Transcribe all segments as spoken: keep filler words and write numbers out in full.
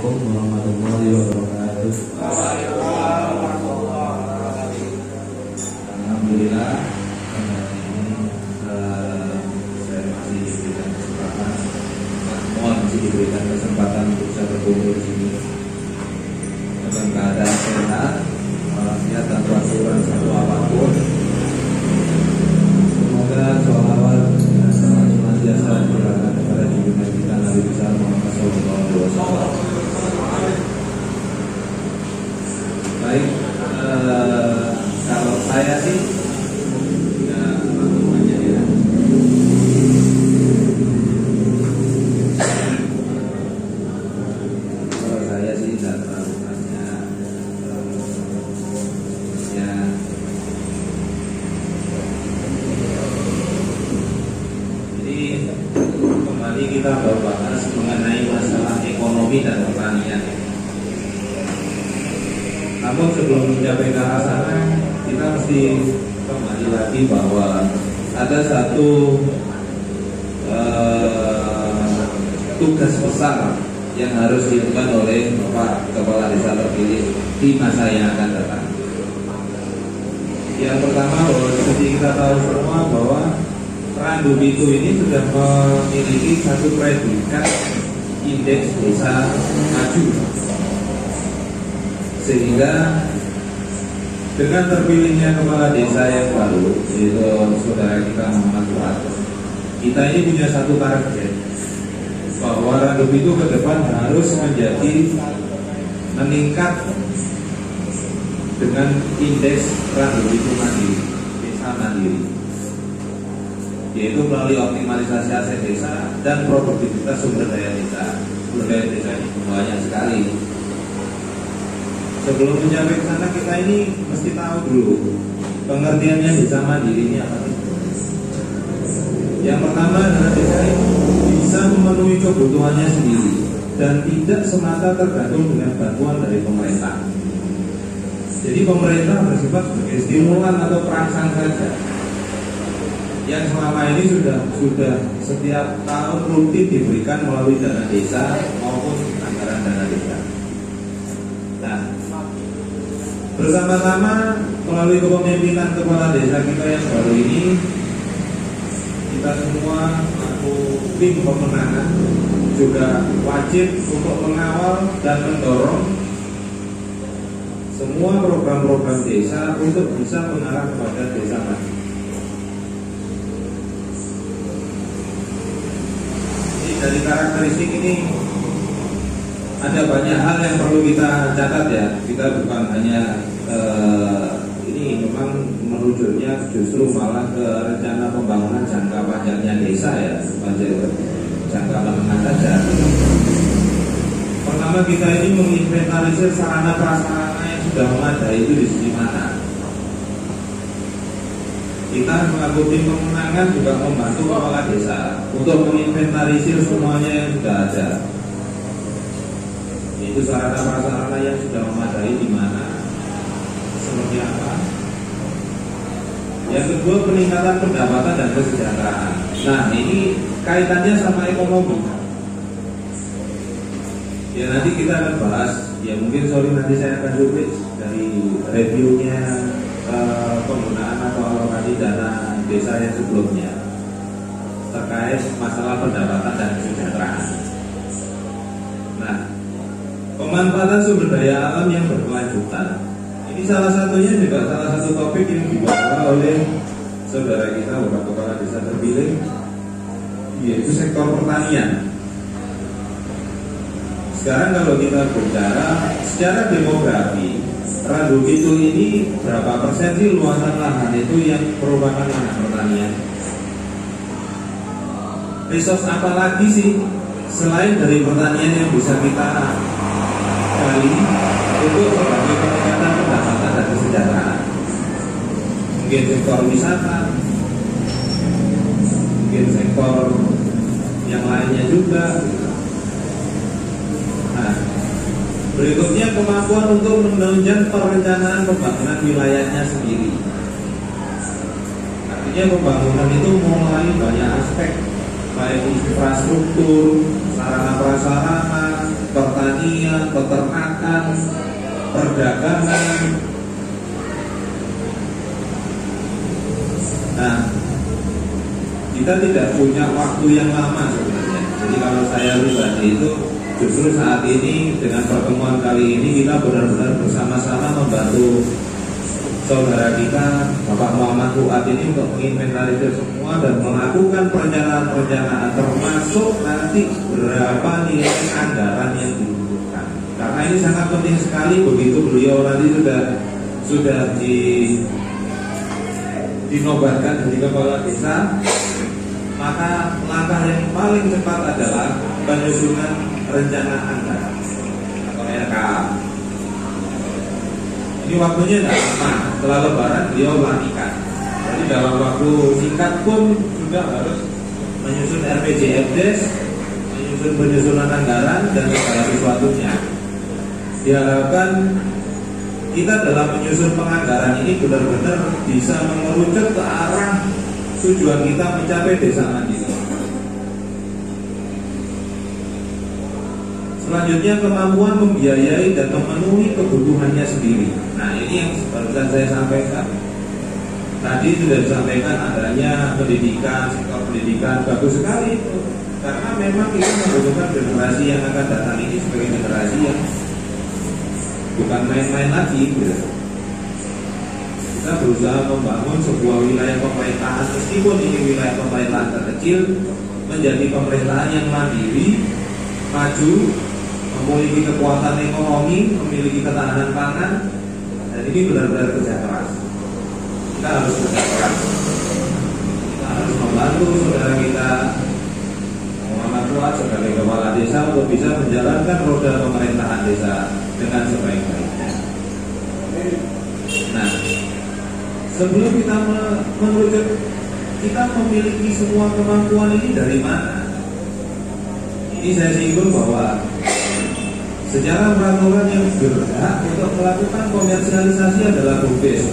Assalamualaikum warahmatullahi wabarakatuh. Alhamdulillah, ini uh, saya masih diberikan kesempatan, mohon masih diberikan kesempatan untuk bisa berkumpul di sini dalam keadaan sehat, walafiat tanpa aturan satu apapun. Semoga sholawat dan salam senantiasa diberikan kepada junjungan kita Nabi besar Muhammad Shallallahu Alaihi Wasallam. Baik, uh, kalau saya sih ya maklumannya ya. Kalau saya sih tidak terlalu banyak ya. Jadi kembali kita bahas mengenai masalah ekonomi dan pertanian. Namun sebelum mencapai ke arah sana, kita mesti kembali lagi bahwa ada satu uh, tugas besar yang harus dilakukan oleh Bapak Kepala Desa terpilih di masa yang akan datang. Yang pertama, bahwa seperti kita tahu semua bahwa Randu Bitu ini sudah memiliki satu predikat indeks desa maju, sehingga dengan terpilihnya kepala desa yang baru, yaitu saudara kita Muhammad Fuad, kita ini punya satu target bahwa Randu Bitu ke depan harus menjadi meningkat dengan indeks Randu Bitu mandiri, desa mandiri, yaitu melalui optimalisasi aset desa dan produktivitas sumber daya desa. Sumber daya desa itu banyak sekali. Sebelum mencapai ke sana, kita ini mesti tahu dulu pengertiannya desa mandiri ini apa sih? Yang pertama adalah desa itu bisa memenuhi kebutuhannya sendiri dan tidak semata tergantung dengan bantuan dari pemerintah. Jadi pemerintah bersifat sebagai stimulan atau perangsang saja, yang selama ini sudah sudah setiap tahun rutin diberikan melalui dana desa maupun anggaran dana desa. Nah, bersama-sama melalui kepemimpinan kepala desa kita yang baru ini, kita semua aku tim pemenangan juga wajib untuk mengawal dan mendorong semua program-program desa untuk bisa mengarah kepada desa maju. Dari karakteristik ini ada banyak hal yang perlu kita catat ya. Kita bukan hanya eh, ini memang merujuknya justru malah ke rencana pembangunan jangka panjangnya desa ya, bukan jangka menengah saja. Pertama, kita ini menginventarisir sarana prasarana yang sudah memadai itu di sisi mana. Kita melakukan tim pemenangan juga membantu kepala desa untuk menginventarisir semuanya yang sudah ada. Itu sarana prasarana yang sudah memadai di mana, seperti apa. Yang kedua, peningkatan pendapatan dan kesejahteraan. Nah, ini kaitannya sama ekonomi. Ya nanti kita akan bahas. Ya mungkin sorry nanti saya akan submit dari reviewnya eh, penggunaan atau alokasi dana desa yang sebelumnya terkait masalah pendapatan dan kesejahteraan. Nah, pemanfaatan sumber daya alam yang berkelanjutan. Ini salah satunya juga salah satu topik yang dibawa oleh saudara kita Bapak Kepala Desa terpilih, yaitu sektor pertanian. Sekarang kalau kita bicara secara demografi, Randu Bitu ini berapa persen sih luasan lahan itu yang merupakan lahan pertanian? Resource apa lagi sih selain dari pertanian yang bisa kita gali untuk sebagai peningkatan pendapatan dan kesejahteraan? Mungkin sektor wisata, mungkin sektor yang lainnya juga. Nah, berikutnya kemampuan untuk menunjang perencanaan pembangunan wilayahnya sendiri. Artinya pembangunan itu mulai banyak aspek, baik infrastruktur, sarana prasarana, pertanian, pertanian, peternakan, perdagangan. Nah, kita tidak punya waktu yang lama sebenarnya. Jadi kalau saya pribadi itu justru saat ini dengan pertemuan kali ini kita benar-benar bersama-sama membantu saudara kita Bapak Muhammad Fuad ini untuk menginventarisir semua dan melakukan perencanaan-perencanaan termasuk nanti berapa nilai anggaran yang dibutuhkan. Karena ini sangat penting sekali begitu beliau nanti sudah sudah di dinobatkan jadi kepala desa, maka langkah yang paling cepat adalah penyusunan rencana anggaran atau R K A. Ini waktunya tidak lama, setelah lebaran beliau pelantikan. Jadi dalam waktu singkat pun sudah harus menyusun R P J M D E S, menyusun penyusunan anggaran dan segala sesuatunya. Diharapkan kita dalam menyusun penganggaran ini benar-benar bisa mengerucut ke arah tujuan kita mencapai desa mandiri. Selanjutnya kemampuan membiayai dan memenuhi kebutuhannya sendiri. Nah ini yang barusan saya sampaikan. Tadi sudah disampaikan adanya pendidikan, sektor pendidikan bagus sekali itu. Karena memang kita membutuhkan generasi yang akan datang ini sebagai generasi yang bukan main-main lagi gitu. Kita berusaha membangun sebuah wilayah pemerintahan meskipun ini wilayah pemerintahan terkecil menjadi pemerintahan yang mandiri, maju, memiliki kekuatan ekonomi, memiliki ketahanan pangan, dan ini benar-benar kerja keras. Kita harus kerja keras. Kita harus membantu saudara kita Muhammad Fuad sebagai kepala desa untuk bisa menjalankan roda pemerintahan desa dengan sebaik-baiknya. Nah, sebelum kita menuju, kita memiliki semua kemampuan ini dari mana? Ini saya singgung bahwa secara peraturan yang berhak untuk melakukan komersialisasi adalah BUMDes.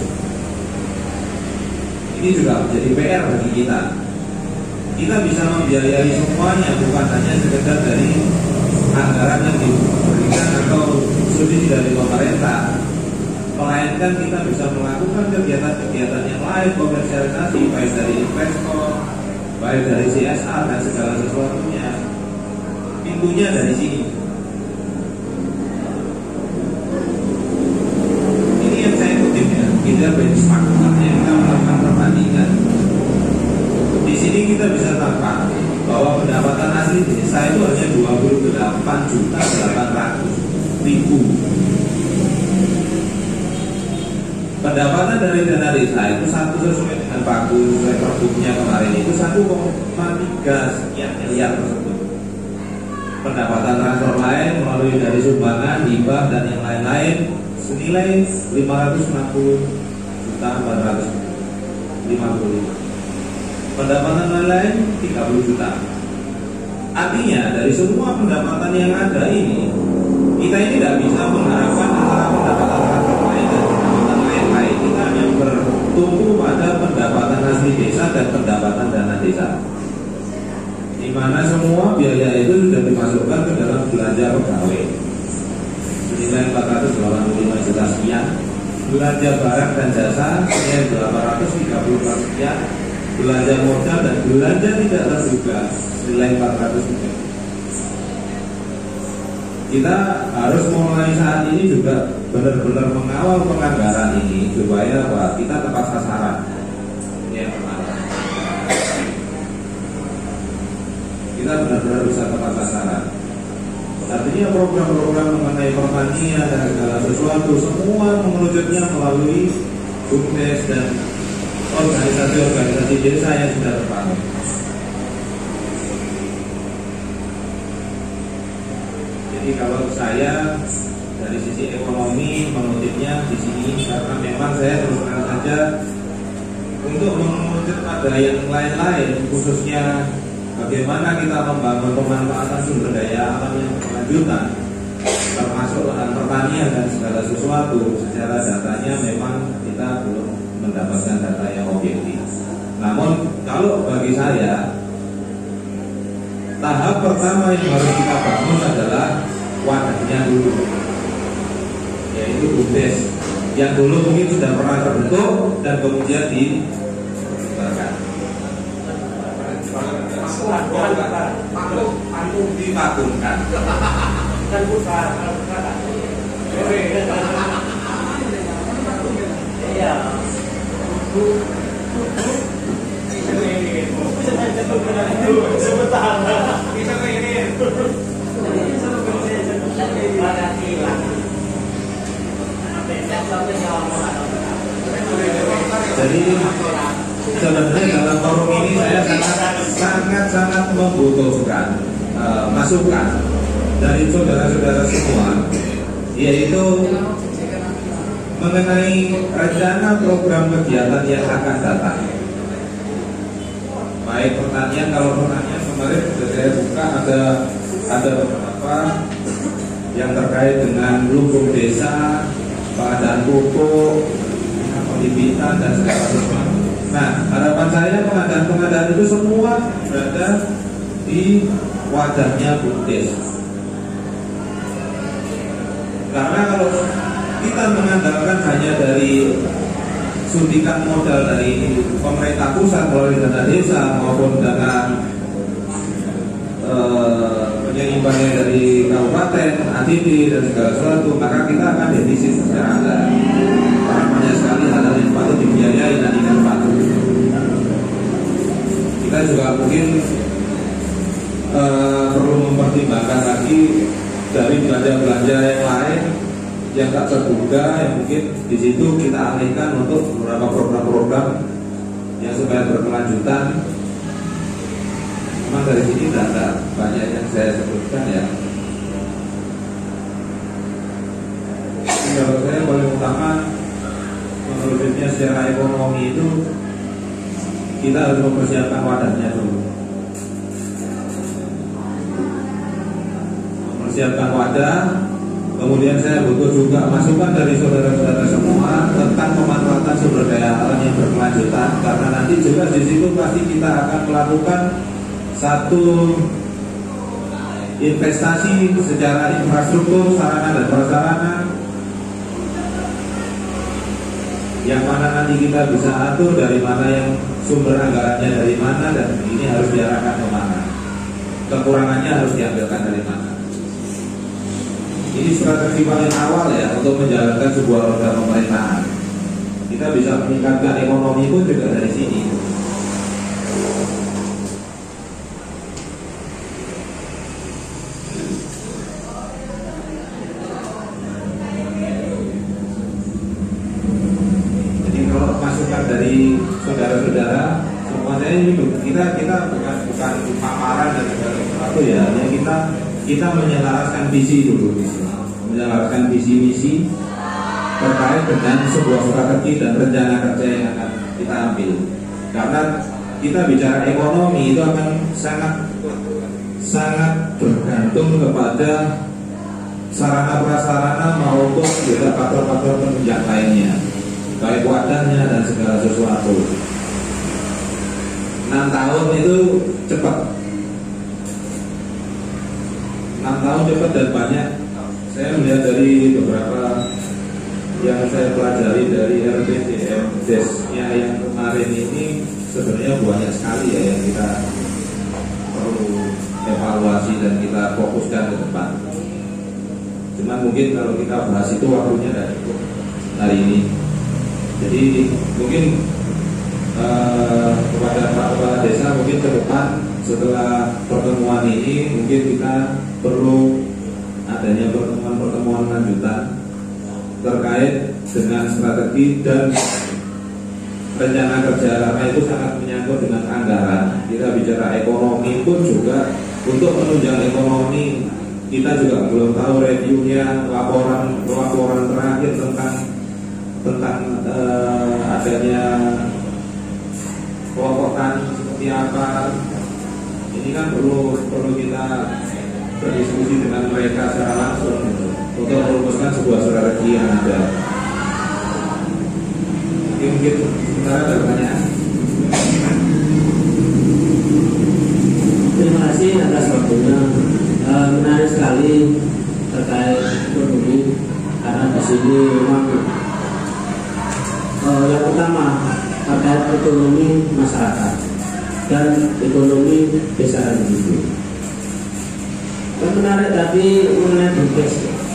Ini juga menjadi P R bagi kita. Kita bisa membiayai semuanya, bukan hanya sekedar dari anggaran yang diberikan atau subsidi dari pemerintah, melainkan kita bisa melakukan kegiatan-kegiatan yang lain, komersialisasi, baik dari investor, baik dari C S R dan segala sesuatunya. Pintunya dari sini. Ini yang saya kutip ya, kita benchmark, artinya kita melakukan perbandingan. Di sini kita bisa tampak bahwa pendapatan asli desa itu hanya dua puluh delapan juta delapan ratus ribu. Pendapatan dari dana desa itu satu sesuai dengan bagus sesuai perbuknya kemarin itu satu koma tiga sekian miliar tersebut. Pendapatan transfer lain melalui dari sumbangan, hibah dan yang lain-lain senilai lima ratus enam puluh juta empat ratus lima puluh lima. Pendapatan lain-lain tiga puluh juta. Artinya dari semua pendapatan yang ada ini, kita ini tidak bisa mengharapkan antara pendapatan transfer lain dan pendapatan lain-lain. Kita hanya bertumpu pada pendapatan asli desa dan pendapatan dana desa, di mana semua biaya itu sudah dimasukkan ke dalam belanja pegawai senilai empat ratus delapan puluh lima juta sekian, belanja barang dan jasa senilai delapan ratus tiga puluh empat sekian, belanja modal dan belanja tidak terduga senilai empat ratus juta. Kita harus mulai saat ini juga benar-benar mengawal penganggaran ini supaya apa? Kita tepat sasaran. Ini yang pertama. Kita benar-benar bisa tepat sasaran. Artinya program-program mengenai pertanian dan segala sesuatu semua mengerucutnya melalui BUMDes dan organisasi-organisasi desa yang sudah terbangun. Jadi kalau saya dari sisi ekonomi mengutipnya di sini karena memang saya terus terang saja untuk mengerucut pada yang lain-lain, khususnya bagaimana kita membangun pemanfaatan sumber daya alam yang berkelanjutan, termasuk lahan pertanian dan segala sesuatu. Secara datanya memang kita belum mendapatkan data yang objektif. Namun kalau bagi saya tahap pertama yang harus kita bangun adalah wadahnya dulu, yaitu BUMDes yang dulu mungkin sudah pernah terbentuk dan kemudian dibubarkan. Patung dipatungkan. Dan pusat. Iya. Jadi sebenarnya dalam forum ini saya sangat sangat sangat membutuhkan uh, masukan dari saudara-saudara semua, yaitu mengenai rencana program kegiatan yang akan datang. Baik pertanyaan, kalau pertanyaan kemarin sudah saya buka, ada ada beberapa yang terkait dengan lumbung desa, pengadaan pupuk, pembibitan dan segala sesuatu. Nah, harapan saya pengadaan-pengadaan itu semua berada di wadahnya BUMDes. Karena kalau kita mengandalkan hanya dari suntikan modal dari pemerintah pusat melalui dana desa maupun dana eh, penyeimbangan dari kabupaten, A D D dan segala sesuatu, maka kita akan defisit secara anggaran. Karena banyak sekali hal-hal yang patut dibiayai dan tidak patut. Kita juga mungkin eh, perlu mempertimbangkan lagi dari belanja-belanja yang lain yang tak terduga, yang mungkin di situ kita alihkan untuk beberapa program-program yang supaya berkelanjutan. Memang dari sini tidak banyak yang saya sebutkan ya. Menurut saya paling utama menurutnya secara ekonomi itu kita harus mempersiapkan wadahnya dulu. Mempersiapkan wadah. Kemudian saya butuh juga masukan dari saudara-saudara semua tentang pemanfaatan sumber daya alam yang berkelanjutan, karena nanti juga di situ pasti kita akan melakukan satu investasi secara infrastruktur, sarana dan prasarana, yang mana nanti kita bisa atur dari mana yang sumber anggarannya dari mana, dan ini harus diarahkan kemana, kekurangannya harus diambilkan dari mana. Ini strategi paling awal ya untuk menjalankan sebuah roda pemerintahan. Kita bisa meningkatkan ekonomi pun juga dari sini. Jadi kalau masukan dari saudara-saudara semuanya ini kita kita bukan bukan paparan dan segala sesuatu ya, hanya kita kita menyelaraskan visi dulu, menyelaraskan visi misi terkait dengan sebuah strategi dan rencana kerja yang akan kita ambil. Karena kita bicara ekonomi itu akan sangat sangat bergantung kepada sarana prasarana maupun juga faktor-faktor penunjang lainnya, baik wadahnya dan segala sesuatu. Enam tahun itu cepat. enam tahun cepat dan banyak. Saya melihat dari beberapa yang saya pelajari dari R P T M Desnya yang kemarin ini, sebenarnya banyak sekali ya yang kita perlu evaluasi dan kita fokuskan ke depan. Cuma mungkin kalau kita bahas itu waktunya tidak cukup hari ini. Jadi mungkin eh, kepada Pak Kepala Desa mungkin ke depan setelah pertemuan ini mungkin kita perlu adanya pertemuan-pertemuan lanjutan terkait dengan strategi dan rencana kerja, karena itu sangat menyangkut dengan anggaran. Kita bicara ekonomi pun juga untuk menunjang ekonomi, kita juga belum tahu reviewnya, laporan laporan terakhir tentang tentang uh, adanya kelompok tani seperti apa. Ini kan perlu perlu kita berdiskusi dengan mereka secara langsung gitu, untuk merumuskan sebuah strategi yang ada. Oke, mungkin sementara ada pertanyaan. Terima kasih atas waktunya. E, menarik sekali terkait ekonomi, karena di sini memang uh, yang utama terkait ekonomi masyarakat dan ekonomi desa itu. Yang menarik tadi mengenai BUMDes.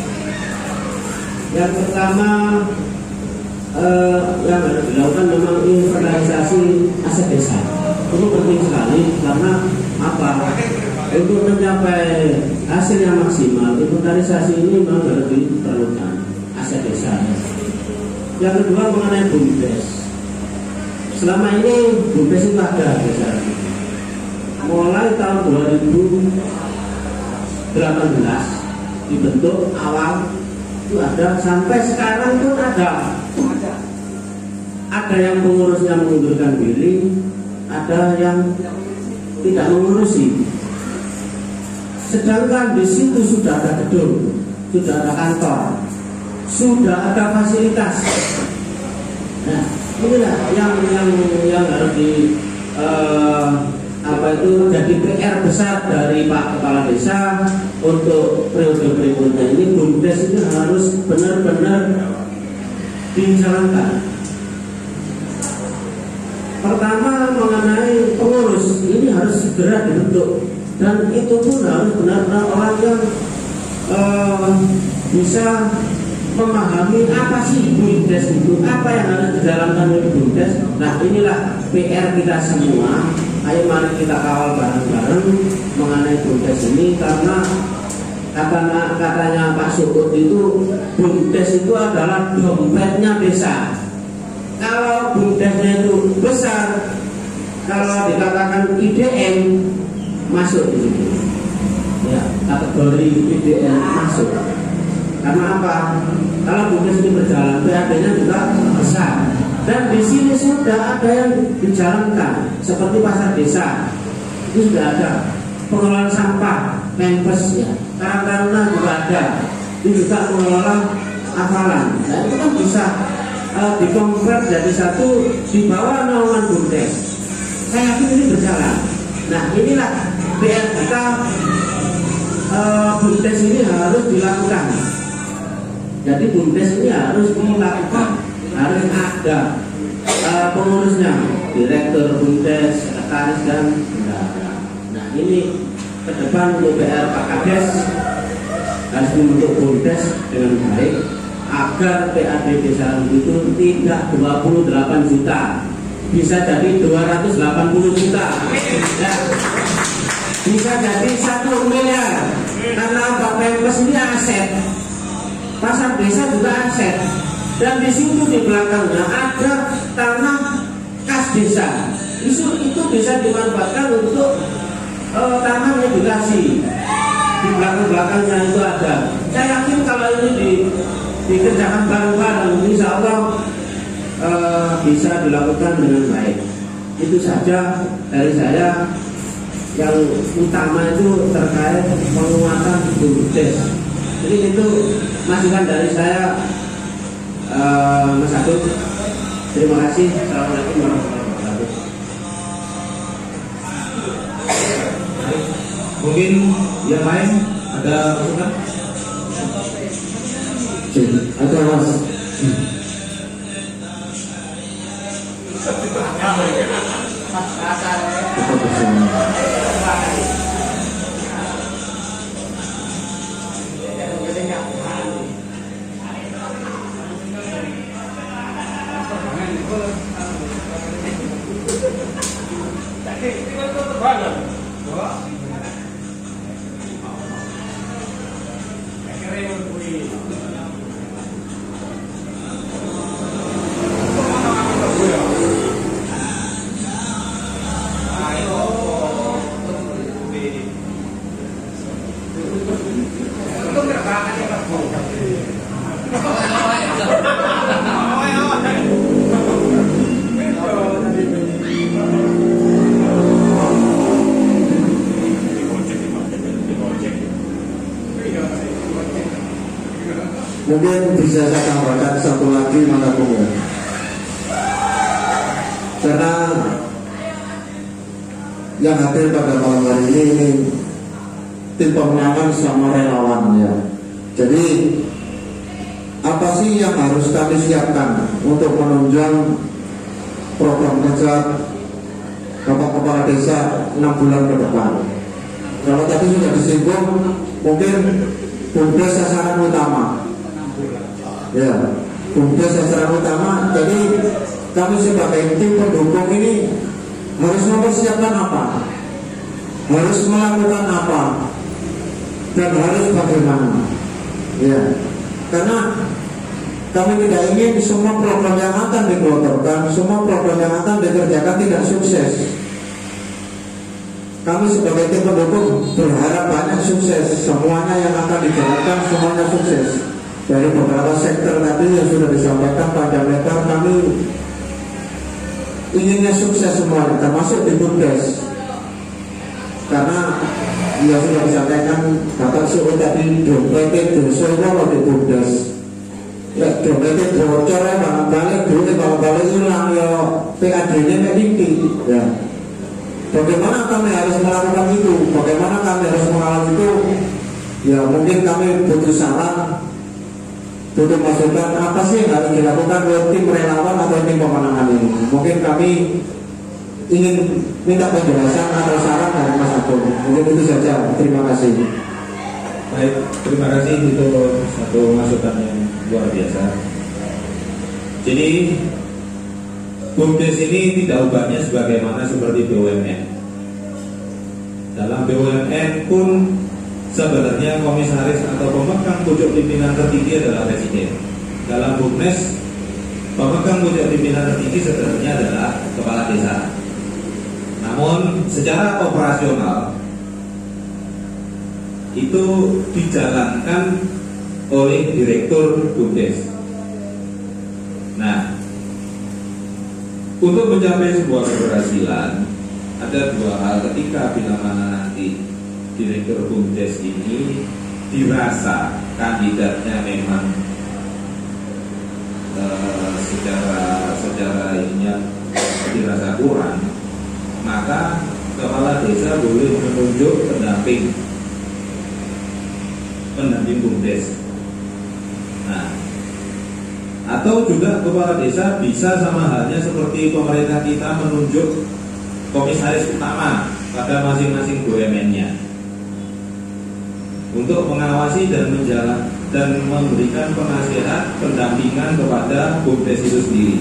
Yang pertama eh, yang harus dilakukan memang inventarisasi aset desa. Itu penting sekali karena apa? Untuk mencapai hasil yang maksimal, inventarisasi ini memang harus diperlukan aset desa. Yang kedua mengenai BUMDes. Selama ini BUMDes itu ada desa. Mulai tahun dua ribu delapan belas dibentuk awal itu ada, sampai sekarang pun ada. Ada yang pengurusnya mengundurkan diri, ada yang tidak mengurusi. Sedangkan di situ sudah ada gedung, sudah ada kantor, sudah ada fasilitas. Nah, inilah yang yang yang harus di uh, apa itu jadi P R besar dari Pak Kepala Desa untuk periode berikutnya ini. BUMDes itu harus benar-benar dijalankan. Pertama mengenai pengurus ini harus segera dibentuk, dan itu pun harus benar-benar orang yang uh, bisa memahami apa sih BUMDes itu, apa yang harus dijalankan oleh BUMDes. Nah, inilah P R kita semua. Ayo mari kita kawal bareng-bareng mengenai BUMDes ini, karena katanya, katanya Pak Suhut itu BUMDes itu adalah dompetnya desa. Kalau BUMDesnya itu besar, kalau dikatakan I D M masuk di situ, ya kategori I D M masuk. Karena apa? Kalau BUMDes ini berjalan, P A D-nya juga besar. Dan di sini sudah ada yang dijalankan, seperti pasar desa itu sudah ada, pengelolaan sampah, Pempes ya, Karang Taruna juga ada, itu juga pengelola hafalan. Nah itu kan bisa uh, dikonvert jadi satu di bawah naungan BUMDes. Saya yakin ini berjalan. Nah inilah P R kita, uh, BUMDes ini harus dilakukan. Jadi BUMDes ini harus dilakukan, harus ada uh, pengurusnya, direktur BUMDes, sekretaris dan bendahara. Nah ini ke depan untuk P R Pak Kades harus membentuk BUMDes dengan baik agar P A D desa itu tidak dua puluh delapan juta, bisa jadi dua ratus delapan puluh juta, ya. Bisa jadi satu miliar, karena Pak Pempes ini aset, pasar desa juga aset. Dan di situ di belakangnya ada tanah kas desa. Itu, itu bisa dimanfaatkan untuk uh, taman edukasi. Di belakang-belakangnya itu ada. Saya yakin kalau ini di, dikerjakan bareng-bareng, insya Allah uh, bisa dilakukan dengan baik. Itu saja dari saya. Yang utama itu terkait penguatan BUMDes. Jadi itu masukan dari saya. Uh, Mas Agus, terima kasih. Assalamualaikum warahmatullahi wabarakatuh. Mungkin yang lain ada masukan? Ada Mas. Kita bersama. Mungkin bisa saya tambahkan satu lagi Maka Bunga, karena yang hadir pada malam hari ini ini tim pemenangan sama relawan ya. Jadi apa sih yang harus kami siapkan untuk menunjang program kerja Bapak Kepala Desa enam bulan ke depan? Kalau tadi sudah disinggung, mungkin BUMDes sasaran utama. Ya, BUMDes sasaran utama. Jadi kami sebagai tim pendukung ini harus mempersiapkan apa, harus melakukan apa, dan harus bagaimana. Ya, karena kami tidak ingin semua program yang akan digelontorkan, semua program yang akan dikerjakan tidak sukses. Kami sebagai tim pendukung berharap banyak sukses, semuanya yang akan dijalankan semuanya sukses. Dari beberapa sektor tadi yang sudah disampaikan panjang lebar, kami inginnya sukses semuanya, termasuk di BUMDes. Karena ya sudah disampaikan Bapak Suhu tadi, dompet dosa kalau di BUMDes. Ya dompet bocor ya, balik dulu, balik hilang ya, P A D-nya tinggi. Ya. Bagaimana kami harus melakukan itu? Bagaimana kami harus mengawal itu? Ya mungkin kami butuh saran, butuh masukan apa sih yang harus dilakukan oleh tim relawan atau tim pemenangan ini. Mungkin kami ingin minta penjelasan atau saran dari Mas Agung. Mungkin itu saja. Terima kasih. Baik, terima kasih, itu satu masukan yang luar biasa. Jadi BUMDes ini tidak ubahnya sebagaimana seperti B U M N. Dalam B U M N pun sebenarnya komisaris atau pemegang pucuk pimpinan tertinggi adalah presiden. Dalam BUMDes, pemegang pucuk pimpinan tertinggi sebenarnya adalah kepala desa. Namun secara operasional itu dijalankan oleh direktur BUMDes. Nah, untuk mencapai sebuah keberhasilan ada dua hal. Ketika bila mana nanti direktur BUMDes ini dirasa kandidatnya memang uh, secara secara ininya dirasa kurang, maka kepala desa boleh menunjuk pendamping pendamping BUMDes. Nah, atau juga kepala desa bisa sama halnya seperti pemerintah kita menunjuk komisaris utama pada masing-masing B U M N-nya untuk mengawasi dan menjalan dan memberikan penasihat pendampingan kepada BUMDes itu sendiri.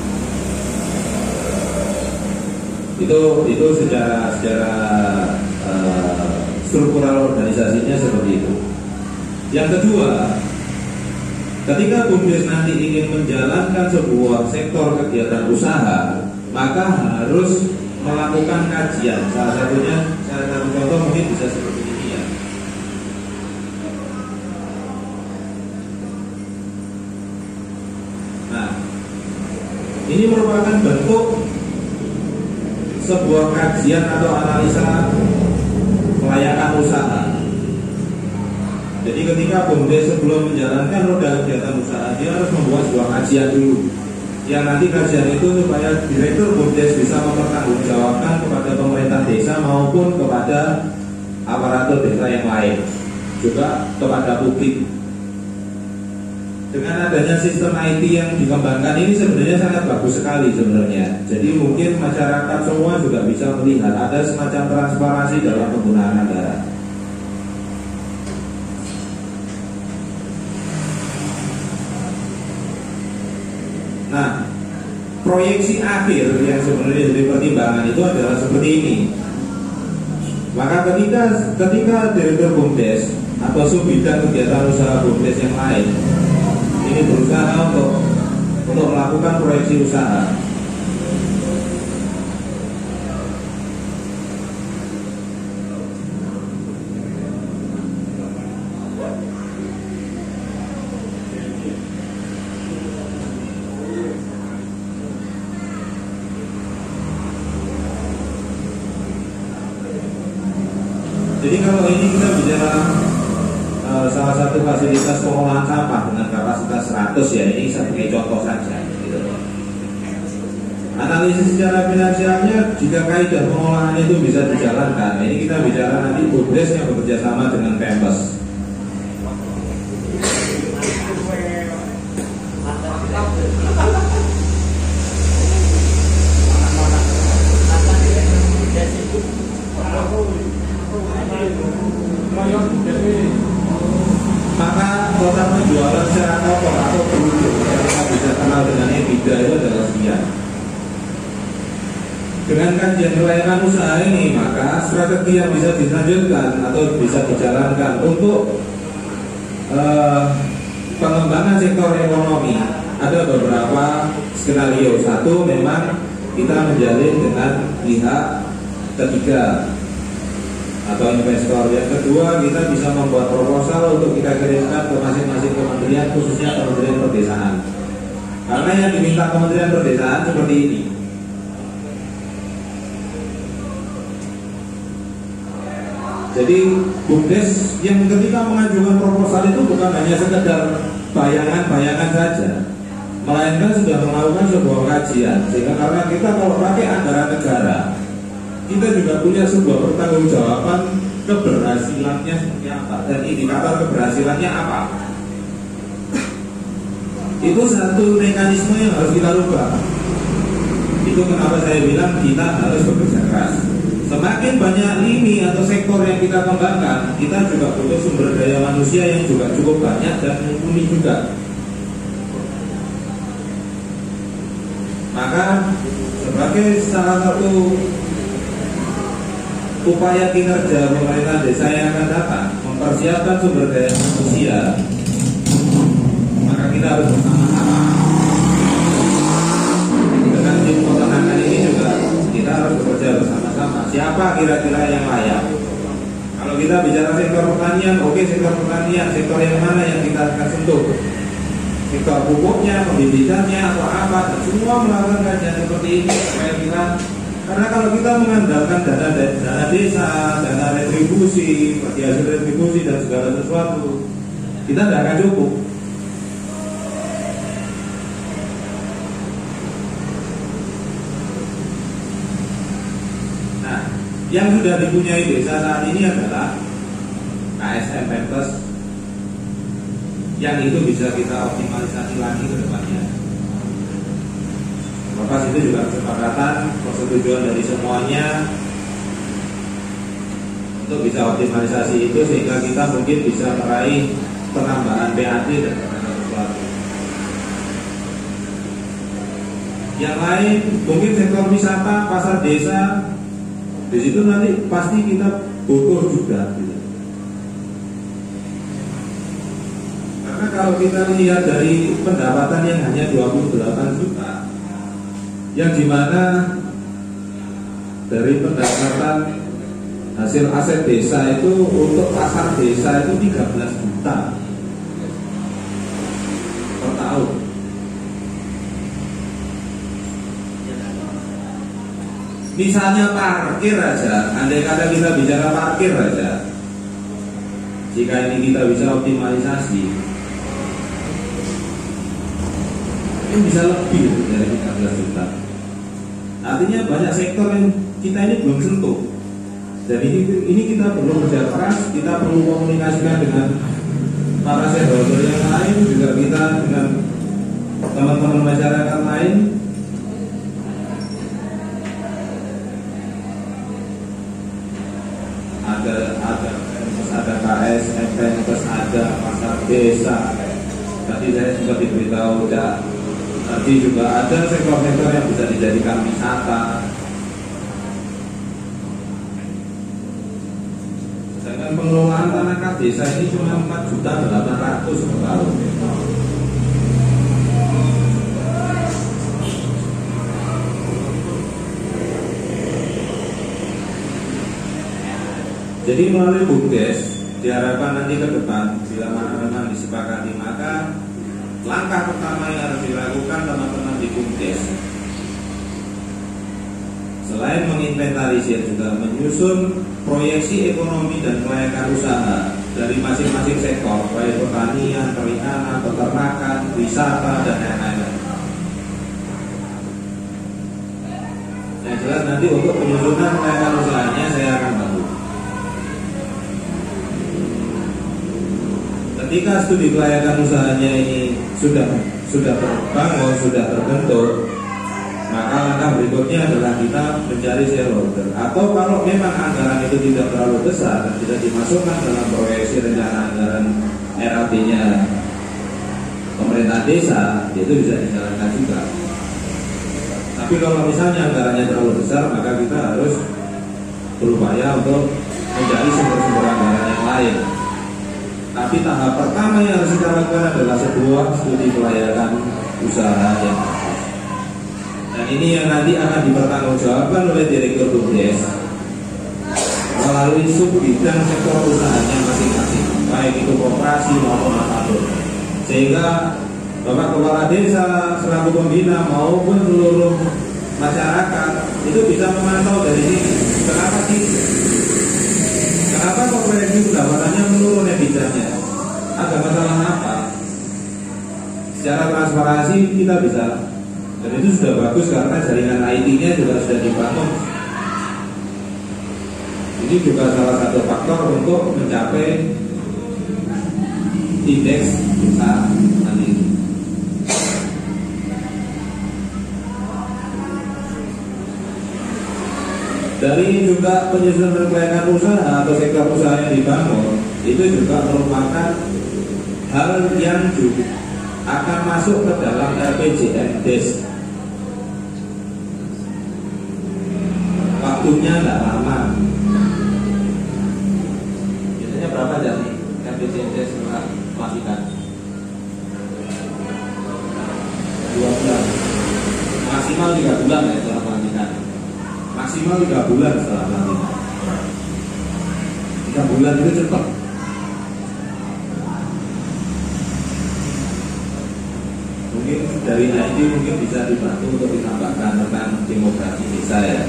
Itu itu secara secara uh, struktural organisasinya seperti itu. Yang kedua, ketika BUMDes nanti ingin menjalankan sebuah sektor kegiatan usaha, maka harus melakukan kajian. Salah satunya, salah satu contoh mungkin bisa seperti ini ya. Nah, ini merupakan bentuk sebuah kajian atau analisa kelayakan usaha. Jadi ketika BUMDes sebelum menjalankan roda kegiatan usaha, dia harus membuat sebuah kajian dulu. Yang nanti kajian itu supaya direktur BUMDes bisa mempertanggungjawabkan kepada pemerintah desa maupun kepada aparatur desa yang lain, juga kepada publik. Dengan adanya sistem I T yang dikembangkan ini sebenarnya sangat bagus sekali sebenarnya. Jadi mungkin masyarakat semua juga bisa melihat ada semacam transparansi dalam penggunaan anggaran. Nah, proyeksi akhir yang sebenarnya jadi pertimbangan itu adalah seperti ini. Maka ketika ketika direktur BUMDes atau subbidang kegiatan usaha BUMDes yang lain ini berusaha untuk untuk melakukan proyeksi usaha, jadi kalau ini kita bicara uh, salah satu fasilitas pengolahan sampah dengan kapasitas seratus ya, ini sebagai contoh saja gitu. Analisis secara finansialnya jika kaidah pengolahan itu bisa dijalankan, ini kita bicara nanti BUMDes yang bekerja sama dengan Pemkes. Maka total penjualan secara kotor atau bruto yang kita bisa kenal dengan EBITDA itu adalah sekian. Dengan kajian kelayakan usaha ini, maka strategi yang bisa dilanjutkan atau bisa dijalankan untuk uh, pengembangan sektor ekonomi ada beberapa skenario. Satu, memang kita menjalin dengan pihak ketiga atau investor. Yang kedua, kita bisa membuat proposal untuk kita kirimkan ke masing-masing kementerian, khususnya Kementerian Perdesaan. Karena yang diminta Kementerian Perdesaan seperti ini. Jadi BUMDes yang ketika mengajukan proposal itu bukan hanya sekedar bayangan-bayangan saja, melainkan sudah melakukan sebuah kajian. Sehingga karena kita kalau pakai anggaran negara, kita juga punya sebuah pertanggungjawaban keberhasilannya seperti apa dan indikator keberhasilannya apa. Itu satu mekanisme yang harus kita rubah. Itu kenapa saya bilang kita harus bekerja keras. Semakin banyak lini atau sektor yang kita kembangkan, kita juga butuh sumber daya manusia yang juga cukup banyak dan mumpuni juga. Maka sebagai salah satu upaya kinerja pemerintah desa yang akan datang, mempersiapkan sumber daya manusia, maka kita harus bersama-sama. Dengan tim peternakan ini juga kita harus bekerja bersama-sama. Siapa kira-kira yang layak? Kalau kita bicara sektor pertanian, oke, sektor pertanian, sektor yang mana yang kita akan sentuh? Sektor pupuknya, pembibitannya, atau apa? Dan semua melakukan kajian seperti ini supaya kita, karena kalau kita mengandalkan dana, dana desa, dana retribusi, bagi hasil retribusi dan segala sesuatu, kita tidak akan cukup. Nah, yang sudah dipunyai desa saat ini adalah K S M Pemkes, yang itu bisa kita optimalisasi lagi ke depannya. Lepas itu juga kesepakatan, persetujuan dari semuanya untuk bisa optimalisasi itu sehingga kita mungkin bisa meraih penambahan P A D dan segala sesuatu. Yang lain mungkin sektor wisata, pasar desa, di situ nanti pasti kita butuh juga. Gitu. Karena kalau kita lihat dari pendapatan yang hanya dua puluh delapan juta, yang dimana dari pendapatan hasil aset desa itu untuk pasar desa itu tiga belas juta per tahun. Misalnya parkir aja, andai kata kita bicara parkir aja, jika ini kita bisa optimalisasi, ini bisa lebih dari tiga belas juta. Artinya banyak sektor yang kita ini belum sentuh. Dan ini, ini kita perlu kerja keras, kita perlu komunikasikan dengan para stakeholder yang lain, juga kita dengan teman-teman masyarakat lain. Ada ada ada K S M Pemkes, ada pasar desa. Tadi saya juga diberitahu ya. Nanti juga ada sektor-sektor yang bisa dijadikan wisata. Sedangkan pengelolaan tanah K desa ini cuma empat juta delapan ratus per tahun. Jadi melalui BUMDes diharapkan nanti ke depan bila mana memang disepakati, maka langkah pertama yang harus dilakukan teman-teman di BUMDes, selain menginventarisir, juga menyusun proyeksi ekonomi dan kelayakan usaha dari masing-masing sektor, baik pertanian, perikanan, peternakan, wisata, dan lain-lain. Yang jelas nanti untuk penyusunan kelayakan usahanya saya akan bantu. ketika studi kelayakan usahanya ini sudah sudah terbangun, sudah terbentuk, maka langkah berikutnya adalah kita mencari shareholder. Atau kalau memang anggaran itu tidak terlalu besar dan tidak dimasukkan dalam proyeksi rencana anggaran R A P-nya pemerintah desa, itu bisa dijalankan juga. Tapi kalau misalnya anggarannya terlalu besar, maka kita harus berupaya untuk mencari sumber-sumber anggaran yang lain. Tapi tahap pertama yang harus kita lakukan adalah sebuah studi kelayakan usaha yang bagus. Dan ini yang nanti akan dipertanggungjawabkan oleh Direktur BUMDes melalui sub bidang sektor usahanya masing-masing, baik itu koperasi maupun apapun. Sehingga Bapak Kepala Desa selaku pembina maupun seluruh masyarakat itu bisa memantau dari sini. Kenapa sih? Kenapa kok proyeksi pendapatannya menurun ebitdanya? Ada masalah apa? Secara transparansi kita bisa, dan itu sudah bagus karena jaringan I T-nya juga sudah dibangun. Ini juga salah satu faktor untuk mencapai indeks besar nanti. Dari juga penyusunan kelayakan usaha atau sektor usaha yang dibangun, itu juga merupakan hal yang juga akan masuk ke dalam R P J M Des. Waktunya tidak lama. Biasanya berapa jadi R P J M Des setelah pelantikan? Dua bulan. Maksimal tiga bulan ya setelah pelantikan. Maksimal tiga bulan setelah pelantikan. Tiga bulan itu cepat. Mungkin dari I T mungkin bisa dibantu untuk ditambahkan tentang demografi desa ya.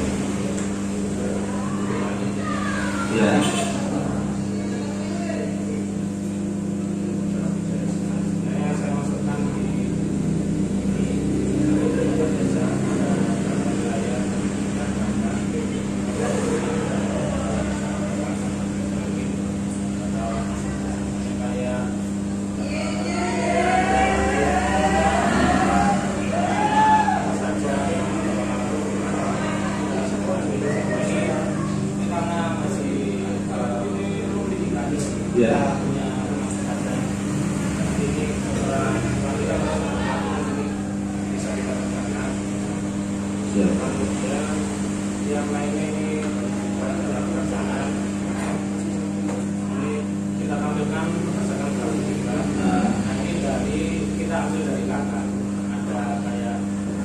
Ya. Ya. Yang lainnya ini adalah pelaksanaan. Ini kita tampilkan berdasarkan grafik kita. Nanti dari kita ambil dari kakak. Ada kayak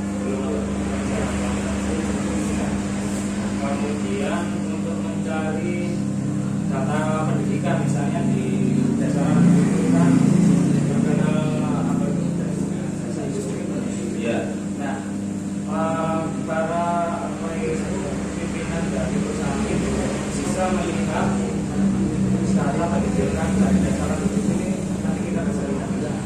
kemudian untuk mencari data pendidikan misalnya di desa pendidikan terkenal apa itu desa industri. Ya. Nah, para pimpinan dari perusahaan itu bisa melihat secara pendidikan dari desa penduduk ini. Nanti kita bisa lihat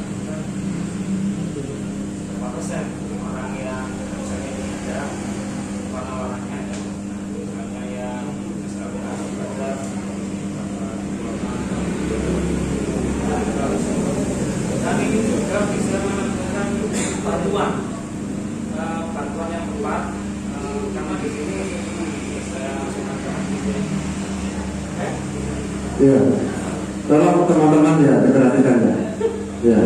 berapa persen orang yang misalnya tidak warna-warnanya ya, misalnya yang S L B A belajar dan ini juga bisa menentukan bantuan bantuan yang tepat, karena di sini saya masukkan ya, tolong teman-teman ya diperhatikan ya. Ya.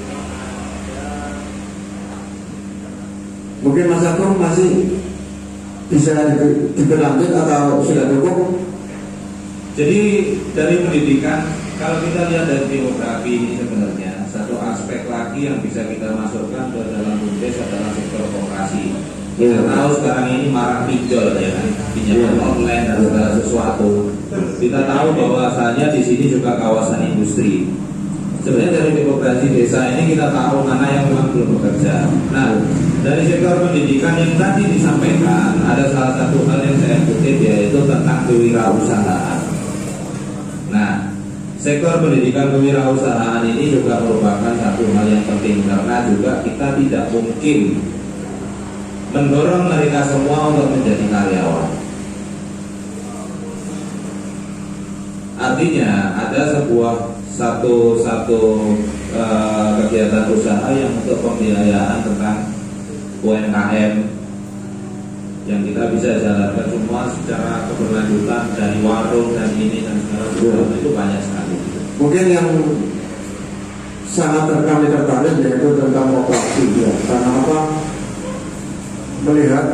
Mungkin Mas Agung masih bisa diberlanjut atau sudah cukup? Jadi dari pendidikan, kalau kita lihat dari demografi ini sebenarnya satu aspek lagi yang bisa kita masukkan ke dalam BUMDes adalah sektor koperasi. Kita tahu sekarang ini marak pinjol ya kan, pinjaman online dan segala sesuatu. Kita tahu bahwasanya di sini juga kawasan industri. Sebenarnya dari demografi desa ini kita tahu mana yang memang belum bekerja. Nah, dari sektor pendidikan yang tadi disampaikan, ada salah satu hal yang saya kutip yaitu tentang kewirausahaan. Nah, sektor pendidikan kewirausahaan ini juga merupakan satu hal yang penting karena juga kita tidak mungkin mendorong mereka semua untuk menjadi karyawan. Artinya ada sebuah satu satu uh, kegiatan usaha yang untuk pembiayaan tentang U M K M yang kita bisa jalankan semua secara keberlanjutan dari warung dan ini dan segala macam, itu banyak sekali. Mungkin yang sangat kami tertarik yaitu tentang operasi ya. Karena apa? Melihat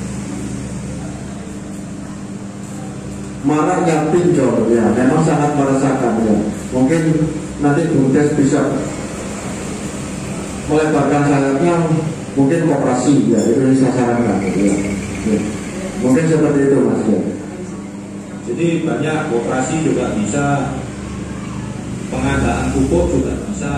maraknya pinjol ya, memang sangat merasakan ya. Mungkin nanti Bumdes bisa melebarkan sayapnya, mungkin koperasi ya, itu bisa sarankan ya. Ya. Mungkin seperti itu Mas ya. Jadi banyak koperasi juga bisa, pengadaan pupuk juga bisa.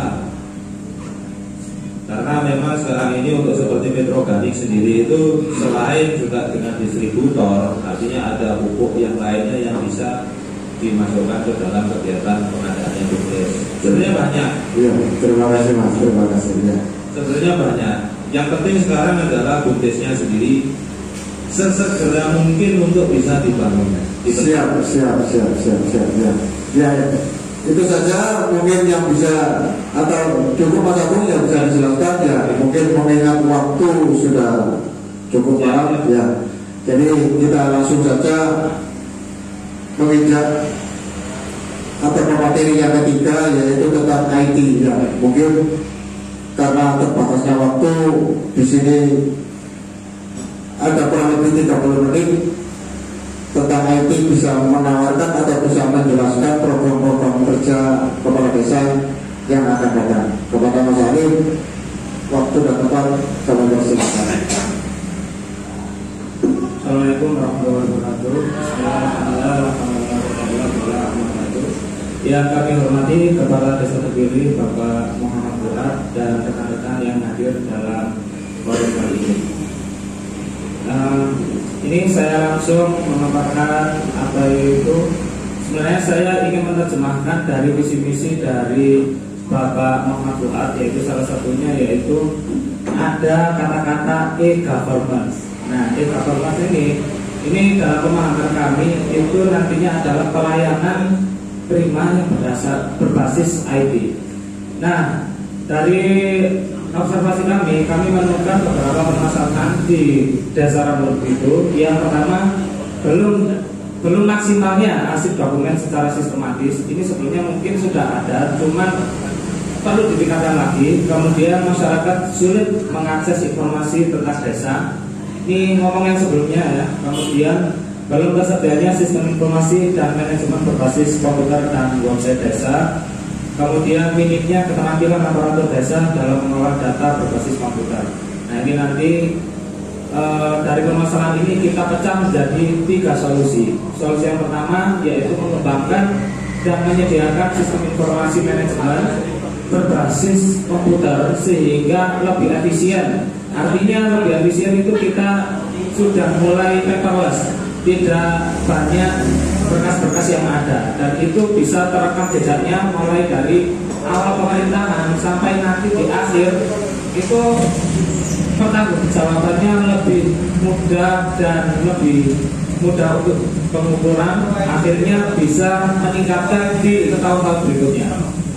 Karena memang sekarang ini untuk seperti Petroganik sendiri itu selain juga dengan distributor, artinya ada pupuk yang lainnya yang bisa dimasukkan ke dalam kegiatan pengadaannya Bumdes. Sebenarnya banyak. Iya, terima kasih Mas, terima kasih ya. Sebenarnya banyak. Yang penting sekarang adalah Bumdesnya sendiri sesegera mungkin untuk bisa dibangun. Siap, siap, siap, siap, siap ya. Ya, ya. Itu saja mungkin yang bisa, atau cukup Mas Agung yang bisa dijelaskan ya. Mungkin mengingat waktu sudah cukup malam ya. Jadi kita langsung saja menginjak atau materi yang ketiga, yaitu tentang I T ya. Mungkin karena terbatasnya waktu di sini ada kurang lebih tiga puluh menit tentang I T, bisa menawarkan atau bisa menjelaskan program-program kerja kepala desa yang akan datang. Kepada Mas Alim, waktu dan tempat kami persilakan. Assalamualaikum warahmatullahi wabarakatuh. Yang kami hormati Kepala Desa Tebiri Bapak Muhammad Fuad dan rekan-rekan yang hadir dalam forum kali ini. Uh, ini saya langsung memaparkan apa itu. Sebenarnya saya ingin menerjemahkan dari visi misi dari Bapak Muhammad Fuad, yaitu salah satunya yaitu ada kata-kata e-governance. Nah, e-governance ini ini dalam pemahaman kami itu nantinya adalah pelayanan prima yang berdasar berbasis I T. Nah, dari observasi kami, kami menemukan beberapa permasalahan di Desa Rambut itu. Yang pertama, belum belum maksimalnya arsip dokumen secara sistematis. Ini sebelumnya mungkin sudah ada, cuman perlu ditingkatkan lagi. Kemudian masyarakat sulit mengakses informasi tentang desa. Ini ngomong yang sebelumnya ya. Kemudian belum tersedianya sistem informasi dan manajemen berbasis komputer dan website desa. Kemudian minimnya keterampilan aparatur desa dalam mengelola data berbasis komputer. Nah, ini nanti e, dari permasalahan ini kita pecah menjadi tiga solusi. Solusi yang pertama yaitu mengembangkan dan menyediakan sistem informasi manajemen berbasis komputer sehingga lebih efisien. Artinya lebih efisien itu kita sudah mulai paperless, tidak banyak berkas-berkas yang ada, dan itu bisa terekam jejaknya mulai dari awal pemerintahan sampai nanti di akhir. Itu pertanggungjawabannya lebih mudah dan lebih mudah untuk pengukuran, akhirnya bisa meningkatkan di tahun-tahun berikutnya.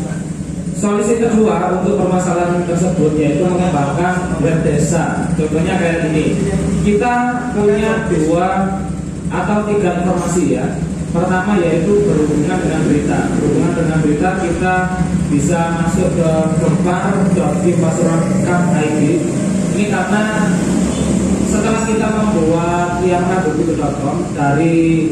Solusi kedua untuk permasalahan tersebut yaitu mengembangkan web desa. Contohnya kayak ini, kita punya dua atau tiga informasi ya. Pertama yaitu berhubungan dengan berita. Berhubungan dengan berita kita bisa masuk ke gempar dot infasuran.com I D. Ini karena setelah kita membuat yang rabubitu dot com dari